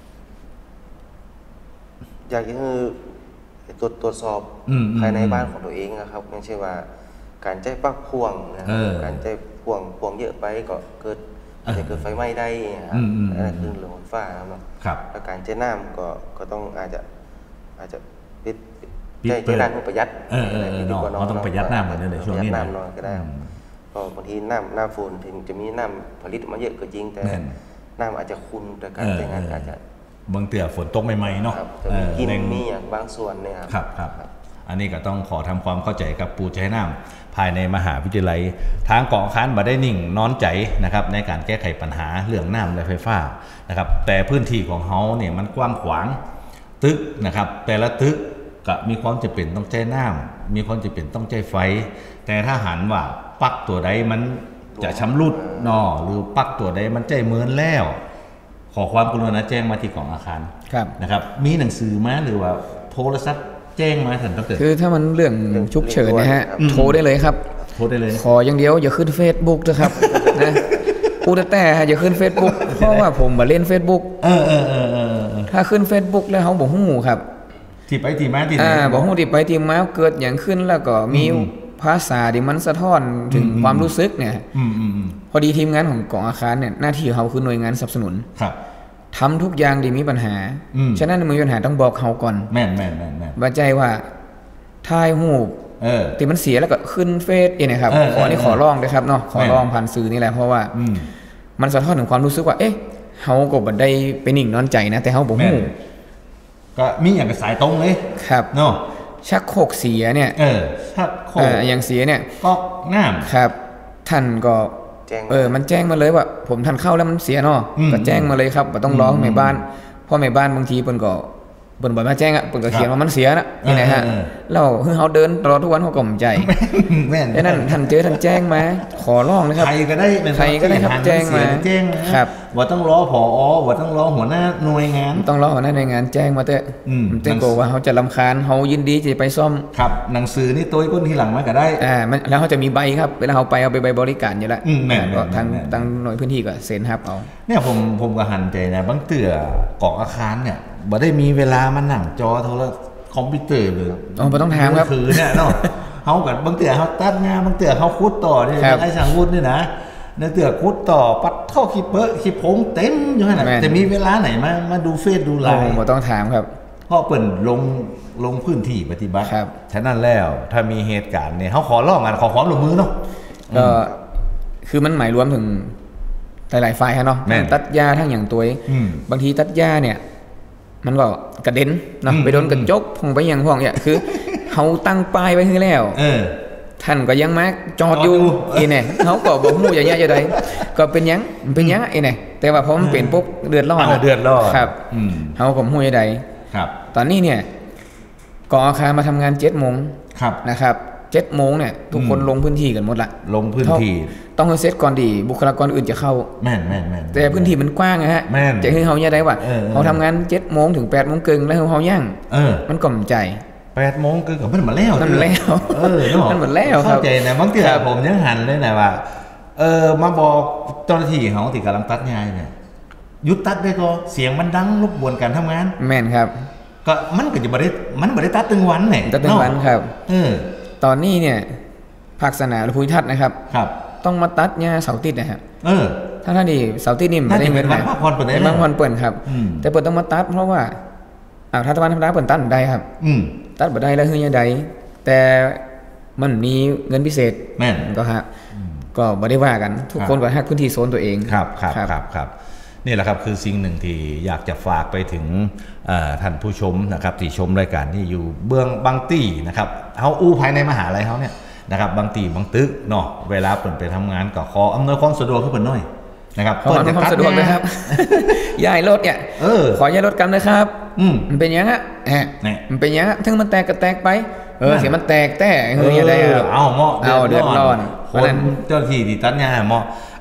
อยากให้ตรวจตรวจสอบภายในบ้านของตัวเองนะครับไม่ใช่ว่าการใช้ปลั๊กพ่วงนะการใช้พ่วงพ่วงเยอะไปก็เกิดอาจจะเกิดไฟไหม้ได้นะครับนั่นคือเรื่องของไฟฟ้าครับแล้วการใช้น้ำก็ก็ต้องอาจจะอาจจะปิดใช้ใช้น้ำประหยัดเออเออเนาะเราต้องประหยัดน้ำเหมือนในช่วงนี้น้ำน้อยก็ได้ก็บางทีน้ำน้ำฝนถึงจะมีน้ำผลิตมาเยอะก็จริงแต่น้ำอาจจะขุ่นแต่การใช้งานอาจจะบางเตื่อฝนตกใหม่ๆเนาะกินมีอย่างบางส่วนเนี่ยครับครับอันนี้ก็ต้องขอทำความเข้าใจกับปูใช้น้ำภายในมหาวิทยาลัยทางเกาะค้านบ่ได้นิ่งนอนใจนะครับในการแก้ไขปัญหาเรื่องน้ำและไฟฟ้านะครับแต่พื้นที่ของเขาเนี่ยมันกว้างขวางตึกนะครับแต่ละตึกก็มีความจำเป็นต้องใช้น้ำมีความจำเป็นต้องใช้ไฟแต่ถ้าหันว่าปลั๊กตัวใดมันจะชำรุดเนาะหรือปลั๊กตัวใดมันใจเมินแล้วขอความกรุณาแจ้งมาที่ของอาคารนะครับมีหนังสือมาหรือว่าโทรศัพท์แจ้งมาถึงตั้งแต่คือถ้ามันเรื่องฉุกเฉินนะฮะโทรได้เลยครับโทรได้เลยขออย่างเดียวอย่าขึ้น Facebook นะครับนะพูดแต่อย่าขึ้น Facebook เพราะว่าผมมาเล่น Facebook เออเออเออถ้าขึ้น Facebook แล้วเขาบอกฮู้ครับที่ไปที่มาที่อ่าบอกฮู้ที่ไปที่มาเกิดอย่างขึ้นแล้วก็มีภาษาที่มันสะท้อนถึงความรู้สึกเนี่ยพอดีทีมงานของกองอาคารเนี่ยหน้าที่เขาคือหน่วยงานสนับสนุนครับทำทุกอย่างที่มีปัญหาฉะนั้นมีปัญหาต้องบอกเขาก่อนแม่นแม่นแม่นแม่นว่าใจว่าถ่ายรูปที่มันเสียแล้วก็ขึ้นเฟซเองนะครับขอนี่ขอร้องด้วยครับเนาะขอร้องผ่านสื่อนี่แหละเพราะว่ามันสะท้อนถึงความรู้สึกว่าเอ๊ะเขาก็บ่ได้ไปนิ่งนอนใจนะแต่เขาบ่ฮู้ก็มีอย่างกับสายตรงเลยครับเนาะชักโครกเสียเนี่ยเออชักโครกอย่างเสียเนี่ยก๊อกน้ำครับท่านก็เออมันแจ้งมาเลยว่าผมทันเข้าแล้วมันเสียเนาะก็แจ้งมาเลยครับบ่ต้องรอแม่บ้านเพราะแม่บ้านบางทีเพิ่นก็เพิ่นบ่มาแจ้งอ่ะเพิ่นก็เขียนว่ามันเสียนะนี่นะฮะแล้วคือเฮาเดินตลอดทุกวันเฮาก็มั่นใจแม่นดังนั้นท่านเจอท่านแจ้งมาขอร้องนะครับใครก็ได้ใครก็ได้ครับแจ้งมาแจ้งครับว่าต้องรอผอว่าต้องรอหัวหน้าหน่วยงานต้องรอหัวหน้าหน่วยงานแจ้งมาเถอะแจ้งบอกว่าเฮาจะรำคาญเฮายินดีจะไปซ่อมครับหนังสือนี่ตัวก้นทีหลังมาก็ได้อ่าแล้วเฮาจะมีใบครับเวลาเฮาไปเอาไปใบบริการอยู่แล้วก็ทางทางหน่วยพื้นที่ก็เซ็นครับเอาเนี่ยผมผมก็หันใจนะบางเตื่อเกาะอาคารเนี่ยบ่ได้มีเวลามานั่งจอโทรคอมพิวเตอร์เลยอ๋อบ่ต้องถามครับคือเนี่ยเนาะเฮากับบางเตื่อเฮาตัดงานบางเตื่อเฮาคุดต่อเนี่ยไอ้ช่างวุฒินี่นะในเตื่อคุดต่อปัดท่อขี้เปอะขี้ผงเต็มอยู่นั่นน่ะแต่มีเวลาไหนมามาดูเฟซดูไลน์บ่ต้องถามครับเพราะเปิ้นลงลงพื้นที่ปฏิบัติครับฉะนั้นแล้วถ้ามีเหตุการณ์เนี่ยเฮาขอร้องกันขอความร่วมมือเนาะก็คือมันหมายรวมถึงหลายๆฝ่ายครับเนาะตัดหญ้าทั้งอย่างตัวบางทีตัดหญ้าเนี่ยมันก็กระเด็นเนาะไปโดนกระจกพงไปอย่างพวกเนี่ยคือเขาตั้งป้ายไว้ให้แล้วท่านก็ยังมาจอดอยู่อีเนี่ยเขาก็บอกมู้อย่างเงี้ยจะได้ก็เป็นยังเป็นยังไอ้เนี่ยแต่ว่าพอมันเปลี่ยนปุ๊บเดือดร้อนเดือดร้อนครับเขาก็มู้อย่างใดครับตอนนี้เนี่ยกองอาคารมาทำงานเจ็ดโมงนะครับเจ็ดโมงเนี่ยทุกคนลงพื้นที่กันหมดละลงพื้นที่ต้องเซตก่อนดีบุคลากรอื่นจะเข้าแม่นแม่นแม่นแต่พื้นที่มันกว้างนะฮะจะให้เขาเนี่ยได้ว่าเขาทำงานเจ็ดโมงถึงแปดโมงครึ่งแล้วเขาย่างมันก่อมใจแปดโมงครึ่งก็มันมาแล้วมันแล้วเออเนาะมันหมดแล้วเข้าใจนะบางทีผมยังหันเลยนะว่าเออมาบอกเจ้าหน้าที่เขาที่กำลังตัดงานเนี่ยยุดตัดได้ก็เสียงมันดังรบกวนการทำงานแม่นครับก็มันก็จะบ่ได้มันบ่ได้ตัดตึงวันเนี่ยตัดตึงวันครับเออตอนนี้เนี่ยภาคสนามภูมิทัศน์นะครับครับต้องมาตัดหญ้าเสาติดนะฮะเออถ้าท่านนี่เสาติดนี่ไม่ได้เงินนะบางคนเปิดได้บางคนเปิดครับแต่เปิดต้องมาตัดเพราะว่าอ้าวถ้าตะวันธรรมดาเปิดตัดได้ครับตัดบ่ได้แล้วคือยังไงแต่มันมีเงินพิเศษแม่นก็ฮะก็บ่ได้ว่ากันทุกคนก็ให้พื้นที่โซนตัวเองครับครับครับครับนี่แหละครับคือสิ่งหนึ่งที่อยากจะฝากไปถึงท่านผู้ชมนะครับที่ชมรายการที่อยู่เบื้องบางตี้นะครับเขาอู้ภายในมหาลัยเขาเนี่ยนะครับบางตีบางตึกเนาะเวลาเปิดไปทำงานก็ขออำนวยความสะดวกให้เพิ่นหน่อยนะครับเปิดความสะดวกนะครับย้ายรถเนี่ยขอย้ายรถกันนะครับมันเป็นยังไงมันเป็นยังไงถึงมันแตกก็แตกไปเออเสียมันแตกแต่เฮ้ยอะไรเอาเหมาะเอาเดือดร้อนเพราะนั้นเจ้าที่ที่ตัดหญ้าเหมาะ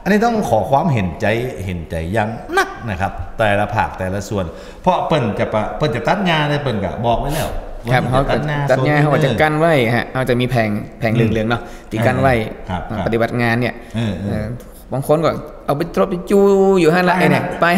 นนี้ต้องขอความเห็นใจเห็นใจอย่างนักนะครับแต่ละภาคแต่ละส่วนเพราะเปิ้นจะปะเปิ้นจะตัดหญ้าได้เปิ้นก็บอกไว้แล้วครับเขาตัดหญ้าเขาจะกั้นไว้ฮะเขาจะมีแผงแผงเหลืองๆเนาะตีกั้นไว้ปฏิบัติงานเนี่ยบางคนก็เอาไปตรบไปจูอยู่ห้าละไอเนี่ยไป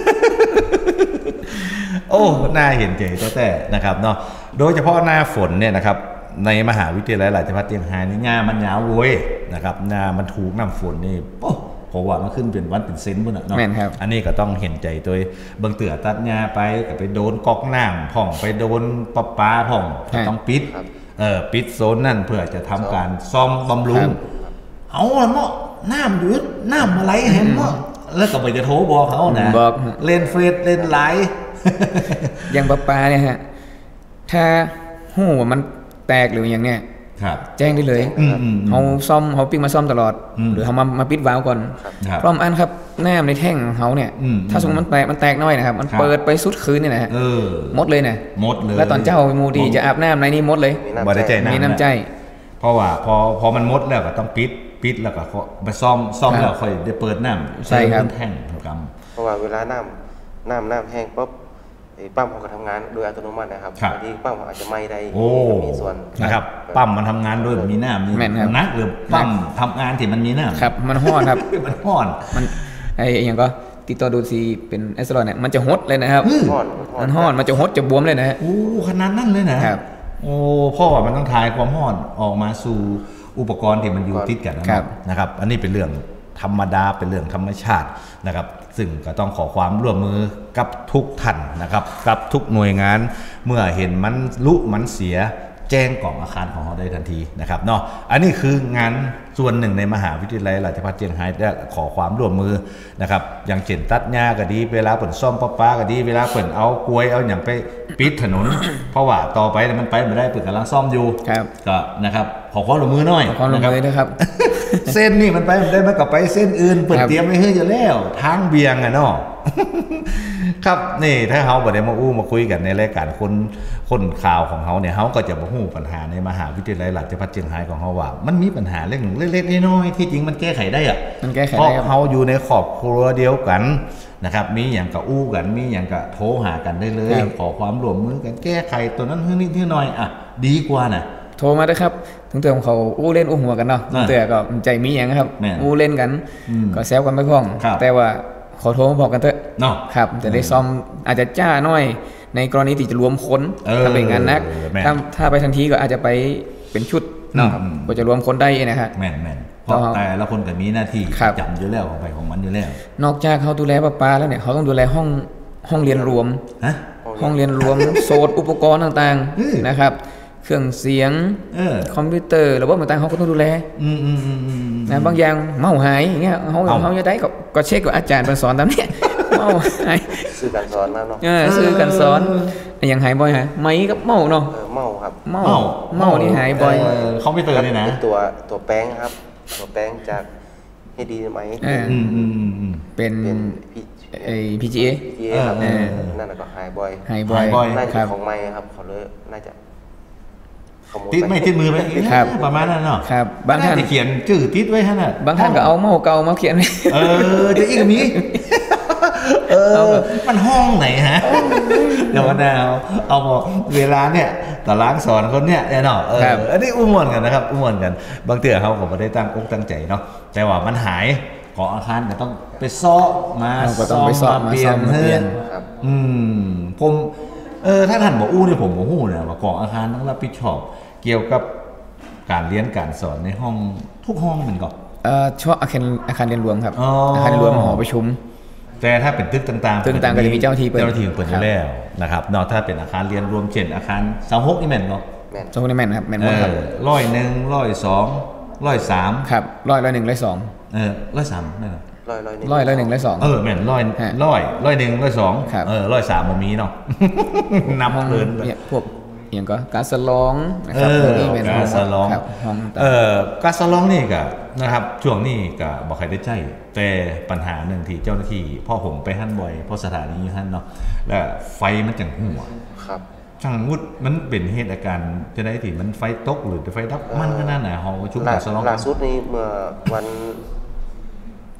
โอ้น่าเห็นใจแต่นะครับเนาะโดยเฉพาะหน้าฝนเนี่ยนะครับในมหาวิทยาลัยราชภัฏเชียงรายนี่งานมันยาวโว้ยนะครับงานมันถูกน้ำฝนนี่โอ้เพราะว่ามันขึ้นเป็นวันเป็นเซนต์พุ่นเนาะอันนี้ก็ต้องเห็นใจโดยเบิ่งเตือตัดงาไปก็ไปโดนก๊อกน้ำพ่องไปโดนปะปาพ่องต้องปิดเออปิดโซนนั่นเพื่อจะทำการซ่อมบำรุงเอาละเนาะน้ำยืดน้ำอะไรเห็นเนาะแล้วก็ไปจะโทรบอกเขานะเล่นเฟซเล่นไลน์อย่างปะปาเนี่ยฮะถ้าหูว่ามันแตกหรืออย่างเนี้ยแจ้งได้เลยเขาซ่อมเขาปิ้งมาซ่อมตลอดหรือเขามามาปิดวาล์วก่อนพร้อมอันครับน้ำในแท่งของเขาเนี่ยถ้าสมมติมันแตกมันแตกน้อยนะครับมันเปิดไปสุดคืนเนี่ยนะฮะมดเลยนะมดเลยแล้วตอนเจ้ามูดีจะอาบน้ำในนี้มดเลยบ่ได้ใจมีน้ำใจเพราะว่าพอพอมันมดแล้วก็ต้องปิดปิดแล้วก็ไปซ่อมซ่อมแล้วค่อยได้เปิดน้ำใช่ครับแท่งกรรมเพราะว่าเวลาน้ำน้ำน้ำแห้งปุ๊บปั๊มเขาก็ทำงานโดยอัตโนมัตินะครับบางทีปั๊มอาจจะไม่ได้มีส่วนนะครับปั๊มมันทำงานโดยมีน้ำมีนักหรือปั๊มทำงานที่มันมีน้ำครับมันห้อนครับมันห้อนมันไอ้อย่างก็ติดต่อดูซีเป็นเอสโตรเนี่ยมันจะฮดเลยนะครับมันห้อนมันจะฮดจะบวมเลยนะฮะโอ้ขนาดนั้นเลยนะครับโอ้พ่อมันต้องทายความห้อนออกมาสู่อุปกรณ์ที่มันอยู่ติดกันนะครับอันนี้เป็นเรื่องธรรมดาเป็นเรื่องธรรมชาตินะครับซึ่งก็ต้องขอความร่วมมือกับทุกท่านนะครับกับทุกหน่วยงานเมื่อเห็นมันลุมันเสียแจ้งกล่องอาคารของเราได้ทันทีนะครับเนาะอันนี้คืองานส่วนหนึ่งในมหาวิทยาลัยราชภัฏเชียงรายได้ขอความร่วมมือนะครับอย่างเช่นตัดหญ้าก็ดีเวลาเปิดซ่อมประปาก็ดีเวลาเปิดเอากล้วยเอาอย่างไปปิดถนน เพราะว่าต่อไปมันไปไม่ได้เปิดกำลังซ่อมอยู่ก็นะครับขอความร่วมมือหน่อยขอความร่วมมือนะครับเส้นนี่มันไปไม่ได้มันก็ไปเส้นอื่นเปิดเตรียมไว้ให้อยู่แล้วทางเบียงอะเนาะครับนี่ถ้าเขาบ่ได้มาอู้มาคุยกันในรายการคนคนข่าวของเขาเนี่ยเขาก็จะมาหู้ปัญหาในมหาวิทยาลัยราชภัฏเชียงรายของเขาว่ามันมีปัญหาเรื่องเล็กๆน้อยๆที่จริงมันแก้ไขได้อะเพราะเขาอยู่ในครอบครัวเดียวกันนะครับมีอย่างกับอู้กันมีอย่างกับโทรหากันได้เลยขอความร่วมมือกันแก้ไขตัวนั้นนิดหน่อยอ่ะดีกว่าน่ะโทรมาด้วยครับถึงเตือนเขาอู้เล่นอู้หัวกันเนาะเตือนก็ใจมีอย่างครับอู้เล่นกันก็แซวกันไม่พ้องแต่ว่าขอโทรมาบอกกันเถอะเนาะครับจะได้ซ่อมอาจจะจ้าน้อยในกรณีที่จะรวมคนถ้าเป็นงานนักถ้าถ้าไปทันทีก็อาจจะไปเป็นชุดเนาะก็จะรวมคนได้นะครับแม่นแม่นเพราะแต่ละคนก็มีหน้าที่จำอยู่แล้วของไปของมันอยู่แล้วนอกจากเขาดูแลประปาแล้วเนี่ยเขาต้องดูแลห้องห้องเรียนรวมห้องเรียนรวมโซนอุปกรณ์ต่างๆนะครับเครื่องเสียงคอมพิวเตอร์หรือว่าต่างๆเขาก็ต้องดูแลนะบางอย่างเมาหายอย่างเงี้ยเขาเขาจะได้ก็เช็คกับอาจารย์เป็นสอนตามนี้เมาหายซื้อการสอนนะเนาะซื้อการสอนอย่างหายบ่อยฮะไม้กับเมาเนาะเมาครับเมาเมานี่หายบ่อยคอมพิวเตอร์นี่นะตัวตัวแป้งครับตัวแป้งจากให้ดีไหมเป็นไอพีจีเอครับนั่นก็หายบ่อยหายบ่อยน่าจะของไม้ครับเขาเลยน่าจะติดไม่ติดมือไหมครับประมาณนั้นเนาะครับบางท่านเขียนชื่อติดไว้ขนาดบางท่านก็เอาเมาเก่ามาเขียนเออจะอีกมีเออมันห้องไหนฮะเดี๋ยววันเอาเอาบอกเวลาเนี่ยตารางสอนคนเนี่ยเนาะเอออันนี้อุ้มวนกันนะครับอุ้มวนกันบางเตือเขาก็ไม่ได้ตั้งอกตั้งใจเนาะแต่ว่ามันหายของอาคารก็ต้องไปซ้อมาซ้อมมาเปลี่ยนเปลี่ยนอืมผมเออถ้าท่านบอกอู้เนี่ยผมบอกอู้เนี่ยว่ากองอาคารต้องรับผิดชอบเกี่ยวกับการเรียนการสอนในห้องทุกห้องเหมือนกันเอ่อเฉพาะอาคารอาคารเรียนรวมครับอาคารเรียนรวมหอประชุมแต่ถ้าเป็นตึกต่างๆตึกต่างๆก็จะมีเจ้าหน้าที่เจ้าหน้าที่เปิดอยู่แล้วนะครับนอกถ้าเป็นอาคารเรียนรวมเช่นอาคารสามหกนี่แม่นเนาะสามหกนี่แม่นครับแม่นหมดครับร้อยหนึ่งร้อยสองร้อยสามครับร้อยร้อยหนึ่งร้อยสองเออร้อยสามนั่นแหละร้อยร้อยหนึ่งร้อยร้อยหนึ่งร้อยสองเออแม่นร้อยร้อยร้อยหนึ่งร้อยสองเออร้อยสามมันมีเนาะนับเกินเนี่ยพวกอย่างก็การสลองนะครับการสลองเออการสลองนี่ก็นะครับช่วงนี้ก็บอกใครได้ใจแต่ปัญหาหนึ่งที่เจ้าหน้าที่พ่อผมไปหั่นบ่อยเพราะสถานีหั่นเนาะแล้วไฟมันจังหัวครับช่างวุฒิมันเป็นเหตุอาการจะได้ที่มันไฟตกหรือไฟดับมันก็นั่นแหละเฮาชุบการสลองล่าสุดนี้เมื่อวัน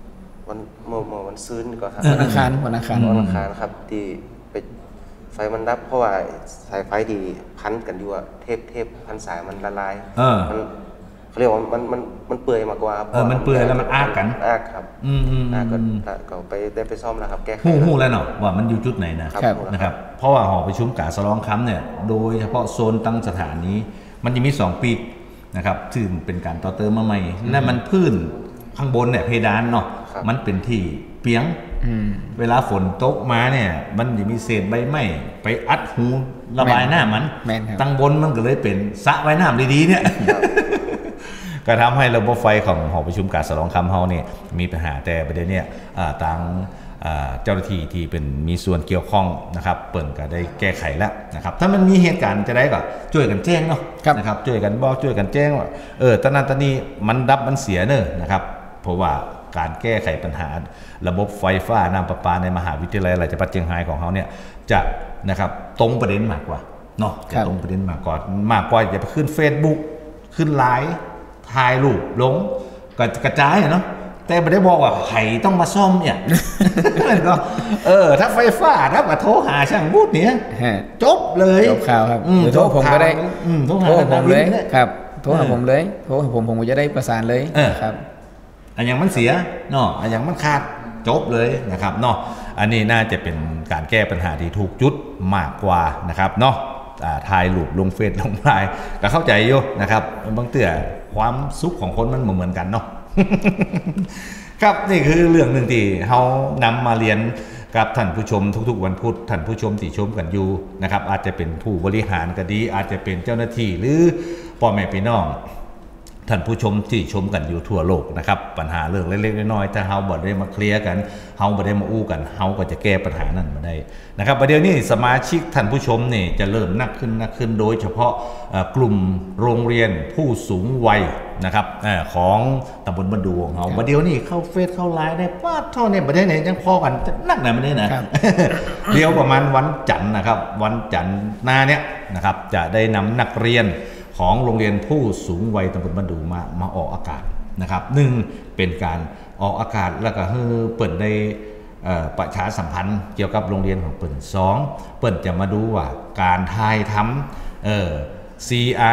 วันเมื่อเมื่อวันซืนก็ครับวันอังคารวันอังคารวันอังคารครับที่ไปไฟมันดับเพราะว่าสายไฟที่พันกันอยู่อะเทปเทปพันสายมันละลายมันเขาเรียกว่ามันมันมันเปื่อยมากกว่าเออมันเปื่อยแล้วมันอ้ากันอ้าครับอืมอืมอ้าก็ก็ไปได้ไปซ่อมแล้วครับแก้ไขหูหูแล้วเนาะว่ามันอยู่จุดไหนนะครับนะครับเพราะว่าหอประชุมกาสลองค้ำเนี่ยโดยเฉพาะโซนตั้งสถานีมันจะมีสองปีกนะครับซึ่งเป็นการต่อเติมมาใหม่และมันพื้นข้างบนเนี่ยเพดานเนาะมันเป็นที่เปียงเวลาฝนตกมาเนี่ยมันจะมีเศษใบไม้ไปอัดหูระบายน้ำมันตั้งบนมันก็เลยเป็นสระว่ายน้ำดีๆเนี่ยก็ทำให้ระบบไฟของหอประชุมกาสลองคำเฮาเนี่ยมีปัญหาแต่ประเด็นเนี่ยทางเจ้าหน้าที่ที่เป็นมีส่วนเกี่ยวข้องนะครับเปิ่นก็ได้แก้ไขแล้วนะครับถ้ามันมีเหตุการณ์จะได้ก็ช่วยกันแจ้งเนาะนะครับช่วยกันบอกช่วยกันแจ้งว่าเออตอนนั้นตอนนี้มันดับมันเสียเนอะนะครับเพราะว่าการแก้ไขปัญหาระบบไฟฟ้าน้ำประปาในมหาวิทยาลัยราชภัฏเชียงรายของเขาเนี่ยจะนะครับตรงประเด็นมากกว่าเนาะจะตรงประเด็นมากกว่ามากกว่าจะไปขึ้น Facebook ขึ้นไลน์ถ่ายรูปลงก็กระจายเนาะแต่ไม่ได้บอกว่าใครต้องมาซ่อมเนี่ยก็เออถ้าไฟฟ้าถ้ามาโทรหาช่างบูธเนี่ยจบเลยจบข่าวครับหรือโทรผมก็ได้โทรหาผมเลยครับโทรหาผมเลยโทรหาผมผมก็จะได้ประสานเลยครับอันอย่างมันเสียเนาะอันอย่างมันขาดจบเลยนะครับเนาะอันนี้น่าจะเป็นการแก้ปัญหาที่ถูกจุดมากกว่านะครับเนาะถ่ายรูปลงเฟซลงไลน์ก็เข้าใจอยู่นะครับบางเตื่อความสุขของคนมันเหมือนกันเนาะครับนี่คือเรื่องหนึ่งที่เขานำมาเรียนกับท่านผู้ชมทุกๆวันพุธท่านผู้ชมที่ชมกันอยู่นะครับอาจจะเป็นผู้บริหารก็ดีอาจจะเป็นเจ้าหน้าที่หรือพ่อแม่พี่น้องท่านผู้ชมที่ชมกันอยู่ทั่วโลกนะครับปัญหาเรื่องเล็กๆน้อยๆถ้าเฮาบ่ได้มาเคลียร์กันเฮาบ่ได้มาอู้กันเฮาก็จะแก้ปัญหานั้นมาได้นะครับประเดี๋ยวนี้สมาชิกท่านผู้ชมนี่จะเริ่มนักขึ้นนักขึ้นโดยเฉพาะกลุ่มโรงเรียนผู้สูงวัยนะครับของตำบลบ้านดูของเฮาประเดี๋ยวนี้เข้าเฟซเข้าไลน์ได้ป้าเท่านี้ประเดี๋ยวนี้ยังพอกันนักไหนไม่ได้นะเดี๋ยวประมาณวันจันทร์นะครับวันจันทร์หน้าเนี้ยนะครับจะได้นำนักเรียนของโรงเรียนผู้สูงวัยตำบลบ้านดูมามาออกอากาศนะครับหนึ่งเป็นการออกอากาศแล้วก็ให้เปิดได้ประชาสัมพันธ์เกี่ยวกับโรงเรียนของเปิดสองเปิดจะมาดูว่าการถ่ายทำเอ่อ ซี อาร์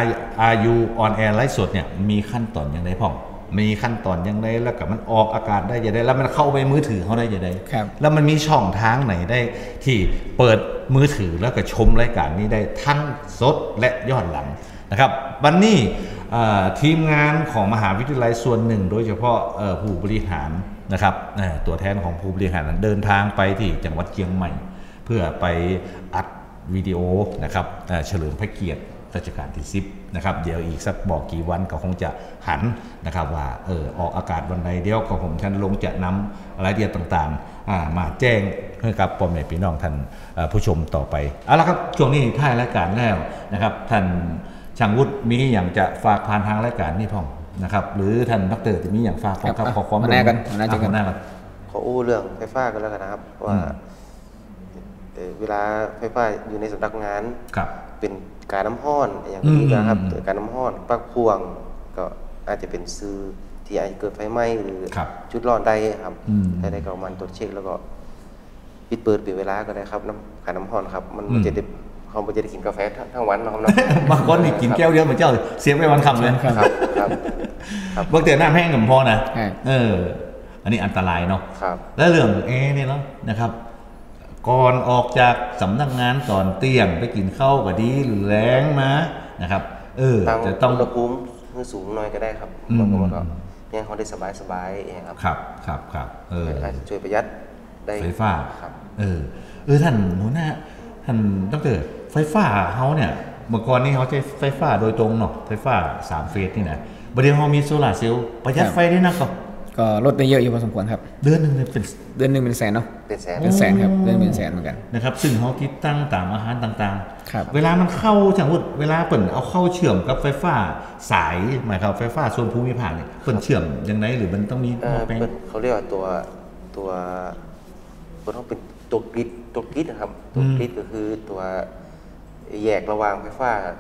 ยู on air ไลฟ์สดเนี่ยมีขั้นตอนอย่างไรพ่อมีขั้นตอนอย่างไรแล้วก็มันออกอากาศได้ยังไงแล้วมันเข้าไปมือถือเขาได้ยังไงแล้วมันมีช่องทางไหนได้ที่เปิดมือถือแล้วก็ชมรายการนี้ได้ทั้งสดและย้อนหลังนะครับวันนี้ทีมงานของมหาวิทยาลัยส่วนหนึ่งโดยเฉพาะผู้บริหารนะครับตัวแทนของผู้บริหารเดินทางไปที่จังหวัดเชียงใหม่เพื่อไปอัดวิดีโอนะครับเฉลิมพระเกียรติรัชกาลที่สิบนะครับเดี๋ยวอีกสักบอกกี่วันก็คงจะหันนะครับว่าเออออกอากาศวันใดเดี๋ยวก็ผมท่านลงจะนำรายละเอียดต่างๆมาแจ้งให้กับพ่อแม่พี่น้องท่านผู้ชมต่อไปเอาละครับช่วงนี้ท้ายรายการแล้วนะครับท่านช่างวุฒิมีอย่างจะฝากผ่านทางรายการนี่พ่อนะครับหรือท่านดรจะมีอย่างฝากครับขอความมาแน่กันมาแน่กันขออู้เรื่องไฟฟ้ากันแล้วกันนะครับว่าเวลาไฟฟ้าอยู่ในสำนักงานเป็นการน้ำห้อนอย่างนี้นะครับการน้ำห้อนปลั๊กพวงก็อาจจะเป็นซื้อที่อาจจะเกิดไฟไหม้หรือจุดร้อนได้ครับได้ได้ก็มันตรวจเช็คแล้วก็ปิดเปิดปิดเวลาก็ได้ครับน้ำการน้ำห้อนครับมันจะได้เขาไม่จะได้กินกาแฟทั้งวันนะครับบางคนนี่กินแก้วเดียวเหมือนเจ้าเสียไปวันคำเลยครับครับบางทีน้ำแห้งกับพอนะเอออันนี้อันตรายเนาะแล้วเรื่องเอเนี่ยเนาะนะครับก่อนออกจากสำนักงานตอนเตี้ยงไปกินข้าวก็ดีหรือแรงมานะครับเออจะต้องอุณหภูมิสูงหน่อยก็ได้ครับบางคนก็ยังเขาได้สบายสบายเองครับครับครับครับเอออาจจะช่วยประหยัดได้ไฟฟ้าครับเออเออท่านหัวหน้าท่านดร.ไฟฟ้าเขาเนี่ยเมื่อก่อนนี้เขาใช้ไฟฟ้าโดยตรงเนาะไฟฟ้าสามเฟสนี่นะประเดี๋ยวเขามีโซลาร์เซลล์ประหยัดไฟได้นักก็ก็ลดได้เยอะอยู่พอสมควรครับเดือนหนึ่งเป็นเดือนหนึ่งเป็นแสนเนาะเป็นแสนเป็นแสนครับเดือนเป็นแสนเหมือนกันนะครับซึ่งเขาติดตั้งตามอาหารต่างๆครับเวลามันเข้าจังหวัดเวลาเปิ่นเอาเข้าเชื่อมกับไฟฟ้าสายหมายความไฟฟ้าส่วนภูมิภาคเนี่ยเปิ่นเชื่อมยังไงหรือมันต้องมีเขาเรียกว่าตัวตัวตัวต้องเป็นตัวกริดตัวกริดนะครับตัวกริดก็คือตัวแยกระหว่างไฟฟ้า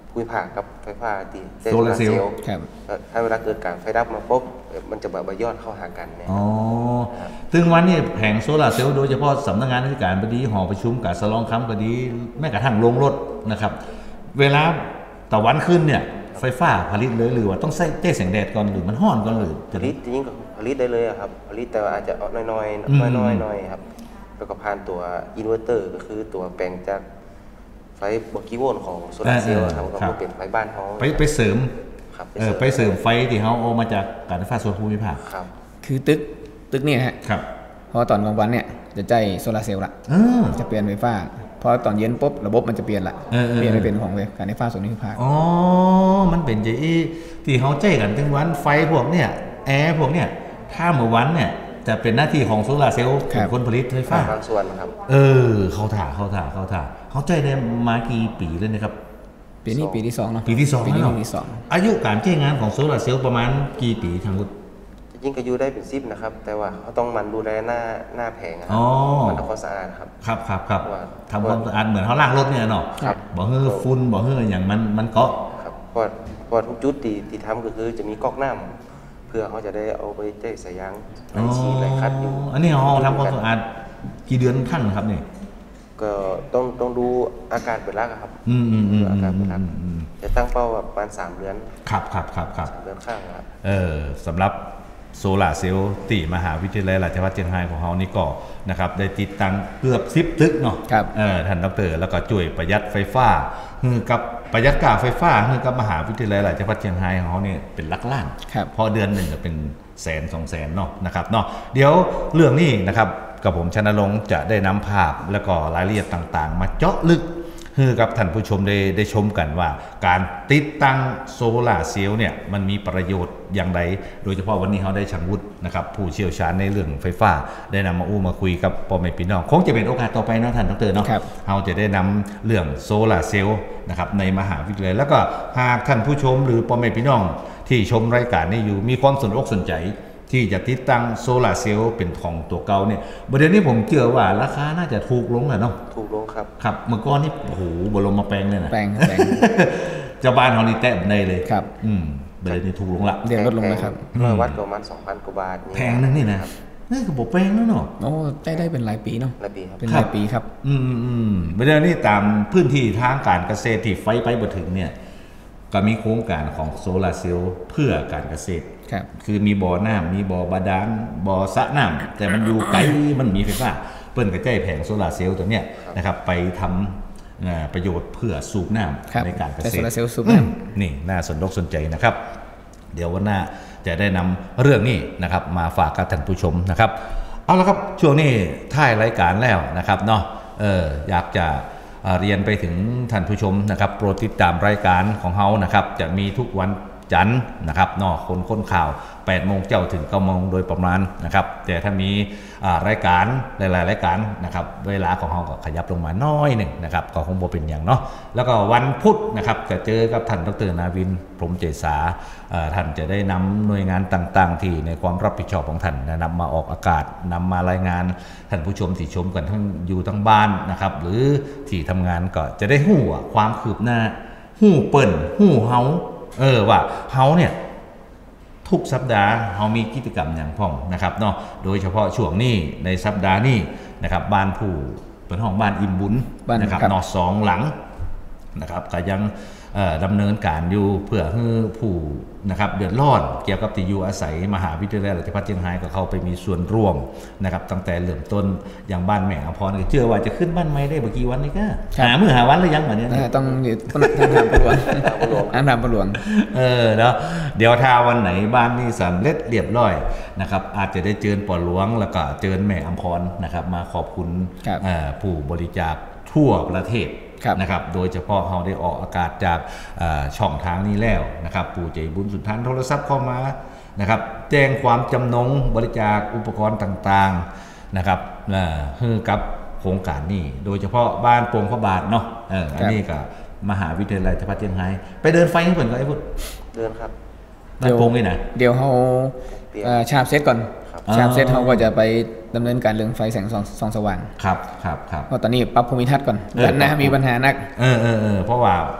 ภูมิภาคกับไฟฟ้าที่โซลาร์เซลล์ครับถ้าเวลาเกิดการไฟดับมาปุ๊บมันจะแบบยอดเข้าหากันเนี่ยอ๋อซึ่งวันนี้แผงโซลาร์เซลล์โดยเฉพาะสำนักงานราชการบดีหอประชุมการสลองคำบดีแม้กระทั่งโรงรถนะครับเวลาตะวันขึ้นเนี่ยไฟฟ้าผลิตเลยหรือว่าต้องใช้เต้แสงแดดก่อนหรือมันห้อนก่อนหรือผลิตจริงๆก็ผลิตได้เลยอะครับผลิตแต่ว่าอาจจะน้อยๆน้อยๆน้อยๆครับแล้วก็ผ่านตัวอินเวอร์เตอร์ก็คือตัวแปลงจากไฟบวกกิโวลต์ของโซลาร์เซลล์ครับก็มาเป็นไฟบ้านเขาไปไปเสริมครับเออไปเสริมไฟที่เขาเอามาจากการไฟฟ้าส่วนภูมิภาคครับคือตึกตึกเนี่ยฮะครับพอตอนกลางวันเนี่ยจะใจโซลาร์เซลล์ละเออจะเปลี่ยนไฟฟ้าพอตอนเย็นปุ๊บระบบมันจะเปลี่ยนละเออเออเปลี่ยนไปเป็นของการไฟฟ้าส่วนภูมิภาคอ๋อมันเป็นใจอีที่เขาใจกันถึงวันไฟพวกเนี่ยแอร์พวกเนี่ยถ้าเมื่อวันเนี่ยจะเป็นหน้าที่ของโซลาร์เซลล์เป็นคนผลิตไฟฟ้าบางส่วนครับเออเขาถ่าเขาถ่าเขาถ่าเขาใจได้มากี่ปีแล้วนะครับปีนี้ปีที่สองเนาะปีที่สองปีนี้แล้วปีที่สองอายุการใช้งานของโซลาร์เซลล์ประมาณกี่ปีทางวุฒิจริงๆก็อยู่ได้เป็นซิปนะครับแต่ว่าเขาต้องมันดูแลหน้าหน้าแผงอะครัอ๋อมันทำความสะอาดครับครับครับครับว่าทำความสะอาดเหมือนเขาล้างรถเนี่ยเนาะครับบอกเฮ้อฝุ่นบอกเฮ้ออย่างมันมันเกาะครับเพราะเพราะทุกจุดที่ที่ทำก็คือจะมีก๊อกน้ำเพื่อเขาจะได้เอาไปใจใส่ยางไปฉีดไปคัดอยู่อันนี้เขาทำความสะอาดกี่เดือนครั้งครับเนี่ยก็ต้องต้องดูอาการเป็นหลักอะครับอืมอืมอืมดูอาการเป็นหลักอืมอืมจะตั้งเป้าแบบประมาณสามเดือนครับครับครับครับสามเดือนข้างครับเออสำหรับโซลาร์เซลล์ที่มหาวิทยาลัยราชภัฏเชียงรายของเรานี่ก็นะครับได้ติดตั้งเกือบสิบตึกเนาะครับเออท่านดรแล้วก็ช่วยประหยัดไฟฟ้าคือกับประหยัดค่าไฟฟ้าคือกับมหาวิทยาลัยราชภัฏเชียงรายของเราเนี่ยเป็นหลักล้านครับพอเดือนหนึ่งก็เป็นแสนสองแสนเนาะนะครับเนาะเดี๋ยวเรื่องนี้นะครับกับผมชนรงค์จะได้นำภาพแล้วก็รายละเอียดต่างๆ มาเจาะลึกคือกับท่านผู้ชมได้ได้ชมกันว่า การติดตั้งโซลาร์เซลล์เนี่ยมันมีประโยชน์อย่างไรโดยเฉพาะวันนี้เขาได้ช่างวุฒินะครับผู้เชี่ยวชาญในเรื่องไฟฟ้า ได้นำมาอู้มาคุยกับพ่อแม่พี่น้องคงจะเป็นโอกาสต่อไปเนาะท่านดรเนาะครับเราจะได้นำเรื่องโซลาร์เซลล์นะครับในมหาวิทยาลัยแล้วก็หากท่านผู้ชมหรือพ่อแม่พี่น้องที่ชมรายการนี้อยู่มีความสนอกสนใจที่จะติดตั้งโซลาร์เซลล์เป็นของตัวเก่าเนี่ยประเด็นนี้ผมเชื่อว่าราคาน่าจะถูกลงแหละเนาะถูกลงครับครับเมื่อก่อนนี่โอ้โหบรมมาแปลงเลยนะแปลงแปลงเจ้าบ้านเขานี่แตะบันไดเลยครับอืมประเด็นนี้ถูกลงละเดี๋ยวลดลงนะครับร้อยวัตต์ก็ประมาณสองพันกว่าบาทแพงนึงนี่นะนี่ก็บอกแพงแล้วเนาะโอ้ได้ได้เป็นหลายปีเนาะละปีครับเป็นหลายปีครับอืมอืมอืมประเด็นนี้ตามพื้นที่ทางการเกษตรที่ไฟไปบ่ถึงเนี่ยก็มีโครงการของโซลาร์เซลล์เพื่อการเกษตรครับคือมีบ่อน้ำมีบ่อบาดาลบ่อสระน้ำแต่มันอยู่ไกลมันมีไฟฟ้าเปิ้นกระจายแผงโซลาร์เซลล์ตัวเนี้ยนะครับไปทำเอ่อประโยชน์เพื่อสูบน้ครับำในการเกษตรแต่โซลาร์เซลล์สูบน้ำอืมนี่น่าสนอกสนใจนะครับ เดี๋ยววันหน้าจะได้นำเรื่องนี้นะครับมาฝากกับท่านผู้ชมนะครับเอาละครับช่วงนี้ท้ายรายการแล้วนะครับเนาะเอออยากจะเอ่อเรียนไปถึงท่านผู้ชมนะครับโปรดติดตามรายการของเฮานะครับจะมีทุกวันจันทร์นะครับเนาะคนค้นข่าวแปดโมงเจ้าถึงเก้าโมงโดยประมาณนะครับแต่ถ้ามีอ่ารายการหลายๆรายการนะครับเวลาของเฮาก็ขยับลงมาน้อยหนึ่งนะครับก็คงบ่เป็นอย่างเนาะแล้วก็วันพุธนะครับจะเจอกับท่านดรนาวินพรหมเจษาเอ่อท่านจะได้นำหน่วยงานต่างๆ ที่ในความรับผิดชอบของท่านนำมาออกอากาศนำมารายงานท่านผู้ชมที่ชมกันทั้งอยู่ทั้งบ้านนะครับหรือที่ทำงานก็จะได้หู้ว่าความคืบหน้าหู้เปิ่นหู้เฮาเออว่าเฮาเนี่ยทุกสัปดาห์เฮามีกิจกรรมอย่างพ่องนะครับเนาะโดยเฉพาะช่วงนี้ในสัปดาห์นี้นะครับบ้านผู้เป็นห้องบ้านอิ่มบุญบ้านนะครับครับนอสองหลังนะครับก็ยังเอ่อดำเนินการอยู่เพื่อให้ผู้นะครับเดือดร้อนเกี่ยวกับที่อยู่อาศัยมหาวิทยาลัยราชภัฏเชียงรายก็เข้าไปมีส่วนร่วมนะครับตั้งแต่เริ่มต้นอย่างบ้านแม่อภรก็เชื่อว่าจะขึ้นบ้านใหม่ได้บ่กี่วันนี้ก็ครับหามื้อหาวันหรือยังบัดเนี้ยน่าต้องอยู่ต้องทางถามประหลวงอ่านถามประหลวงเออเนาะเดี๋ยวถ้าวันไหนบ้านนี้สำเร็จเรียบร้อยนะครับอาจจะได้เจิญปอหลวงแล้วก็เจิญแม่อภรนะครับมาขอบคุณครับเอ่อผู้บริจาคทั่วประเทศครับนะครับโดยเฉพาะเราได้ออกอากาศจากเอ่อช่องทางนี้แล้วนะครับปู่ใจบุญสุนทานโทรศัพท์เข้ามานะครับแจ้งความจำนงบริจาคอุปกรณ์ต่างๆนะครับเอ่อให้กับโครงการนี้โดยเฉพาะบ้านโป่งพระบาทเนาะเอออันนี้ก็มหาวิทยาลัยราชภัฏเชียงรายไปเดินไฟให้เพิ่นก็ไอ้พุทธเดือนครับบ้านโป่งนี่นะเดี๋ยวเขาเอ่อฉาบเซตก่อนครับฉาบเซตเขาก็จะไปดำเนินการเรื่องไฟแสงส่องส่องสว่างครับครับครับเพราะตอนนี้ปรับภูมิทัศน์ก่อนเออด้านหน้ามีปัญหานักเออเออเออเพราะว่า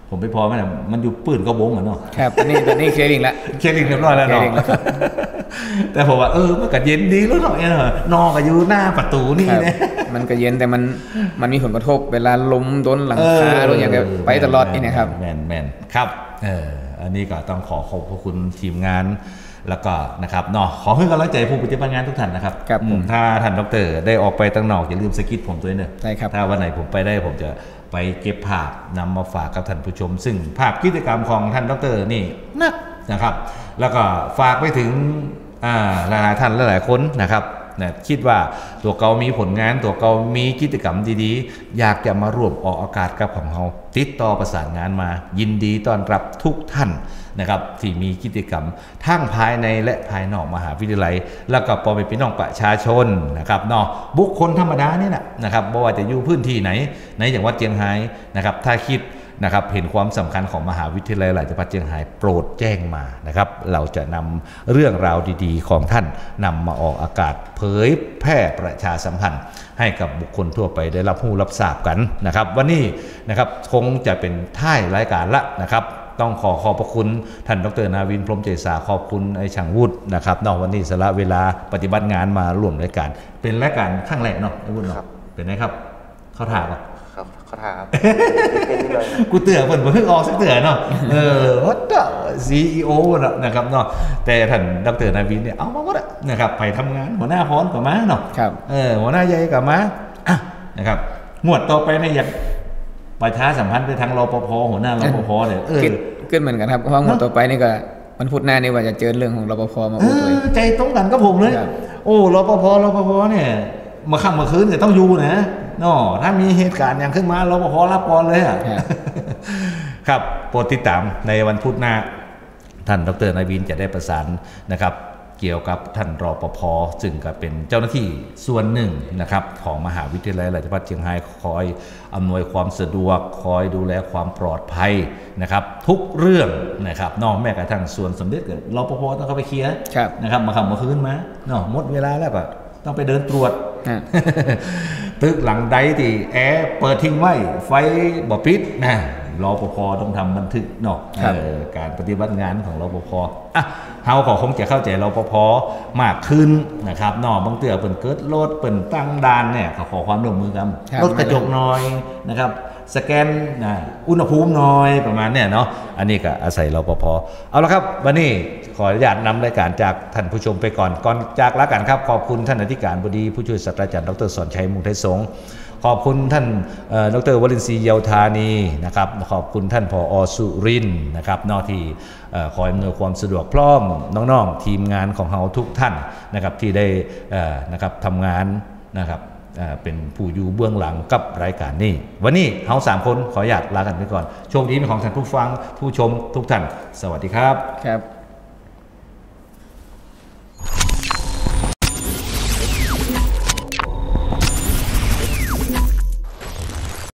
ผมไปพอไหมนะมันอยู่ปืนก็บงอ่ะเนาะครับตอนนี้ตอนนี้เคลียร์ลิงแล้วเคลียร์ลิงเรียบร้อยแล้วเนาะแต่ผมว่าเออมันก็เย็นดีแล้วเนาะนอนก็อยู่หน้าประตูนี่เนี่ยมันก็เย็นแต่มันมันมีผลกระทบเวลาลมโดนหลังคาโดนอย่างเงี้ยไปตลอดนี่นะครับแมนแมนครับเอออันนี้ก็ต้องขอขอบคุณทีมงานแล้วก็นะครับเนาะขอให้กำลังใจผู้ปฏิบัติงานทุกท่านนะครับถ้าท่านดร.ได้ออกไปตั้งนอกอย่าลืมสกิดผมด้วยเนอะใช่ครับถ้าวันไหนผมไปได้ผมจะไปเก็บภาพนำมาฝากกับท่านผู้ชมซึ่งภาพกิจกรรมของท่านดร.นี่นักนะครับแล้วก็ฝากไปถึงหลายๆท่านหลายๆคนนะครับนะคิดว่าตัวเกามีผลงานตัวเกามีกิจกรรมดีๆอยากจะมาร่วมออกอากาศกับของเราติดต่อประสานงานมายินดีต้อนรับทุกท่านนะครับที่มีกิจกรรมทั้งภายในและภายนอกมหาวิทยาลัยแล้วก็ปอเป็นพี่น้องประชาชนนะครับเนาะบุคคลธรรมดานี่แหละนะครับไม่ว่าจะอยู่พื้นที่ไหนในจังหวัดเชียงรายนะครับถ้าคิดนะครับเห็นความสำคัญของมหาวิทยาลัยราชภัฏเชียงรายโปรดแจ้งมานะครับเราจะนำเรื่องราวดีๆของท่านนำมาออกอากาศเผยแพร่ประชาสัมพันธ์ให้กับบุคคลทั่วไปได้รับรู้รับทราบกันนะครับวันนี้นะครับคงจะเป็นท้ายรายการละนะครับต้องขอขอบพระคุณท่านดร.นาวินพรหมเจษาขอบคุณไอ้ช่างวุฒินะครับนอกวันนี้สละเวลาปฏิบัติงานมาร่วมรายการเป็นรายการข้างแรกเนาะไอ้วุฒิเนาะเป็นไงครับเข้าถามอ่ะครับเขาถามกูเตือนคนบ่เพิ่งออกสักเตือนเนาะเออวัดซี อี โอ นะครับเนาะแต่ท่านดร.นาวินเนี่ยเอามาหมดนะครับไปทำงานหัวหน้าพรกับมาเนาะเออหัวหน้าใหญ่กับมาอ่ะนะครับงวดต่อไปในอยากประชาสัมพันธ์ไปทางรปภหัวหน้ารปภเนี่ยเออขึ้นเหมือนกันครับเพราะงวดต่อไปนี่ก็มันพูดหน้านี่ว่าจะเจอเรื่องของรปภมาพูดเลยใจตรงกันก็ผมเลยโอ้รปภรปภเนี่ยมาค่ำมาคืนเนี่ยต้องอยู่นะเนาะถ้ามีเหตุการณ์อย่างขึ้นมารปภรับก่อนเลยอ่ะครับโปรดติดตามในวันพุธหน้าท่านดร.นาวินจะได้ประสานนะครับเกี่ยวกับท่านรปภซึ่งก็เป็นเจ้าหน้าที่ส่วนหนึ่งนะครับของมหาวิทยาลัยราชภัฏเชียงรายคอยอำนวยความสะดวกคอยดูแลความปลอดภัยนะครับทุกเรื่องนะครับนอกแม้กระทั่งส่วนสมเด็จเกิดรปภต้องเข้าไปเคลียร์นะครับมาคำมาคืนมาเนาะหมดเวลาแล้วก็ต้องไปเดินตรวจตึกหลังใดที่แอร์เปิดทิ้งไว้ไฟบ่ปิดนะรปภต้องทำบันทึกเนาะการปฏิบัติงานของรปภอ่ะเฮาขอคงจะเข้าใจรปภมากขึ้นนะครับเนาะบางเตือเปิ่นเกิดรถเปิ่นตั้งด่านเนี่ยขอความร่วมมือกันรถกระจกน้อยนะครับสแกนนะอุณหภูมิน้อยประมาณเนี่ยเนาะอันนี้ก็อาศัยรปภเอาละครับวันนี้ขออนุญาตนำรายการจากท่านผู้ชมไปก่อนก่อนจากลากันครับขอบคุณท่านอธิการบดีผู้ช่วยศาสตราจารย์ดร.สอนชัยมุงไทยสงฆ์ขอบคุณท่านดร.วรินทร์ศรีเยาวธานีนะครับขอบคุณท่านผอ.สุรินทร์นะครับนอกที่คอยอำนวยความสะดวกพร้อมน้องๆทีมงานของเราทุกท่านนะครับที่ได้นะครับทำงานนะครับเป็นผู้อยู่เบื้องหลังกับรายการนี้วันนี้เราสามคนขออนุญาตลากันไปก่อนโชคดีเป็นของท่านผู้ฟังผู้ชมทุกท่านสวัสดีครับครับ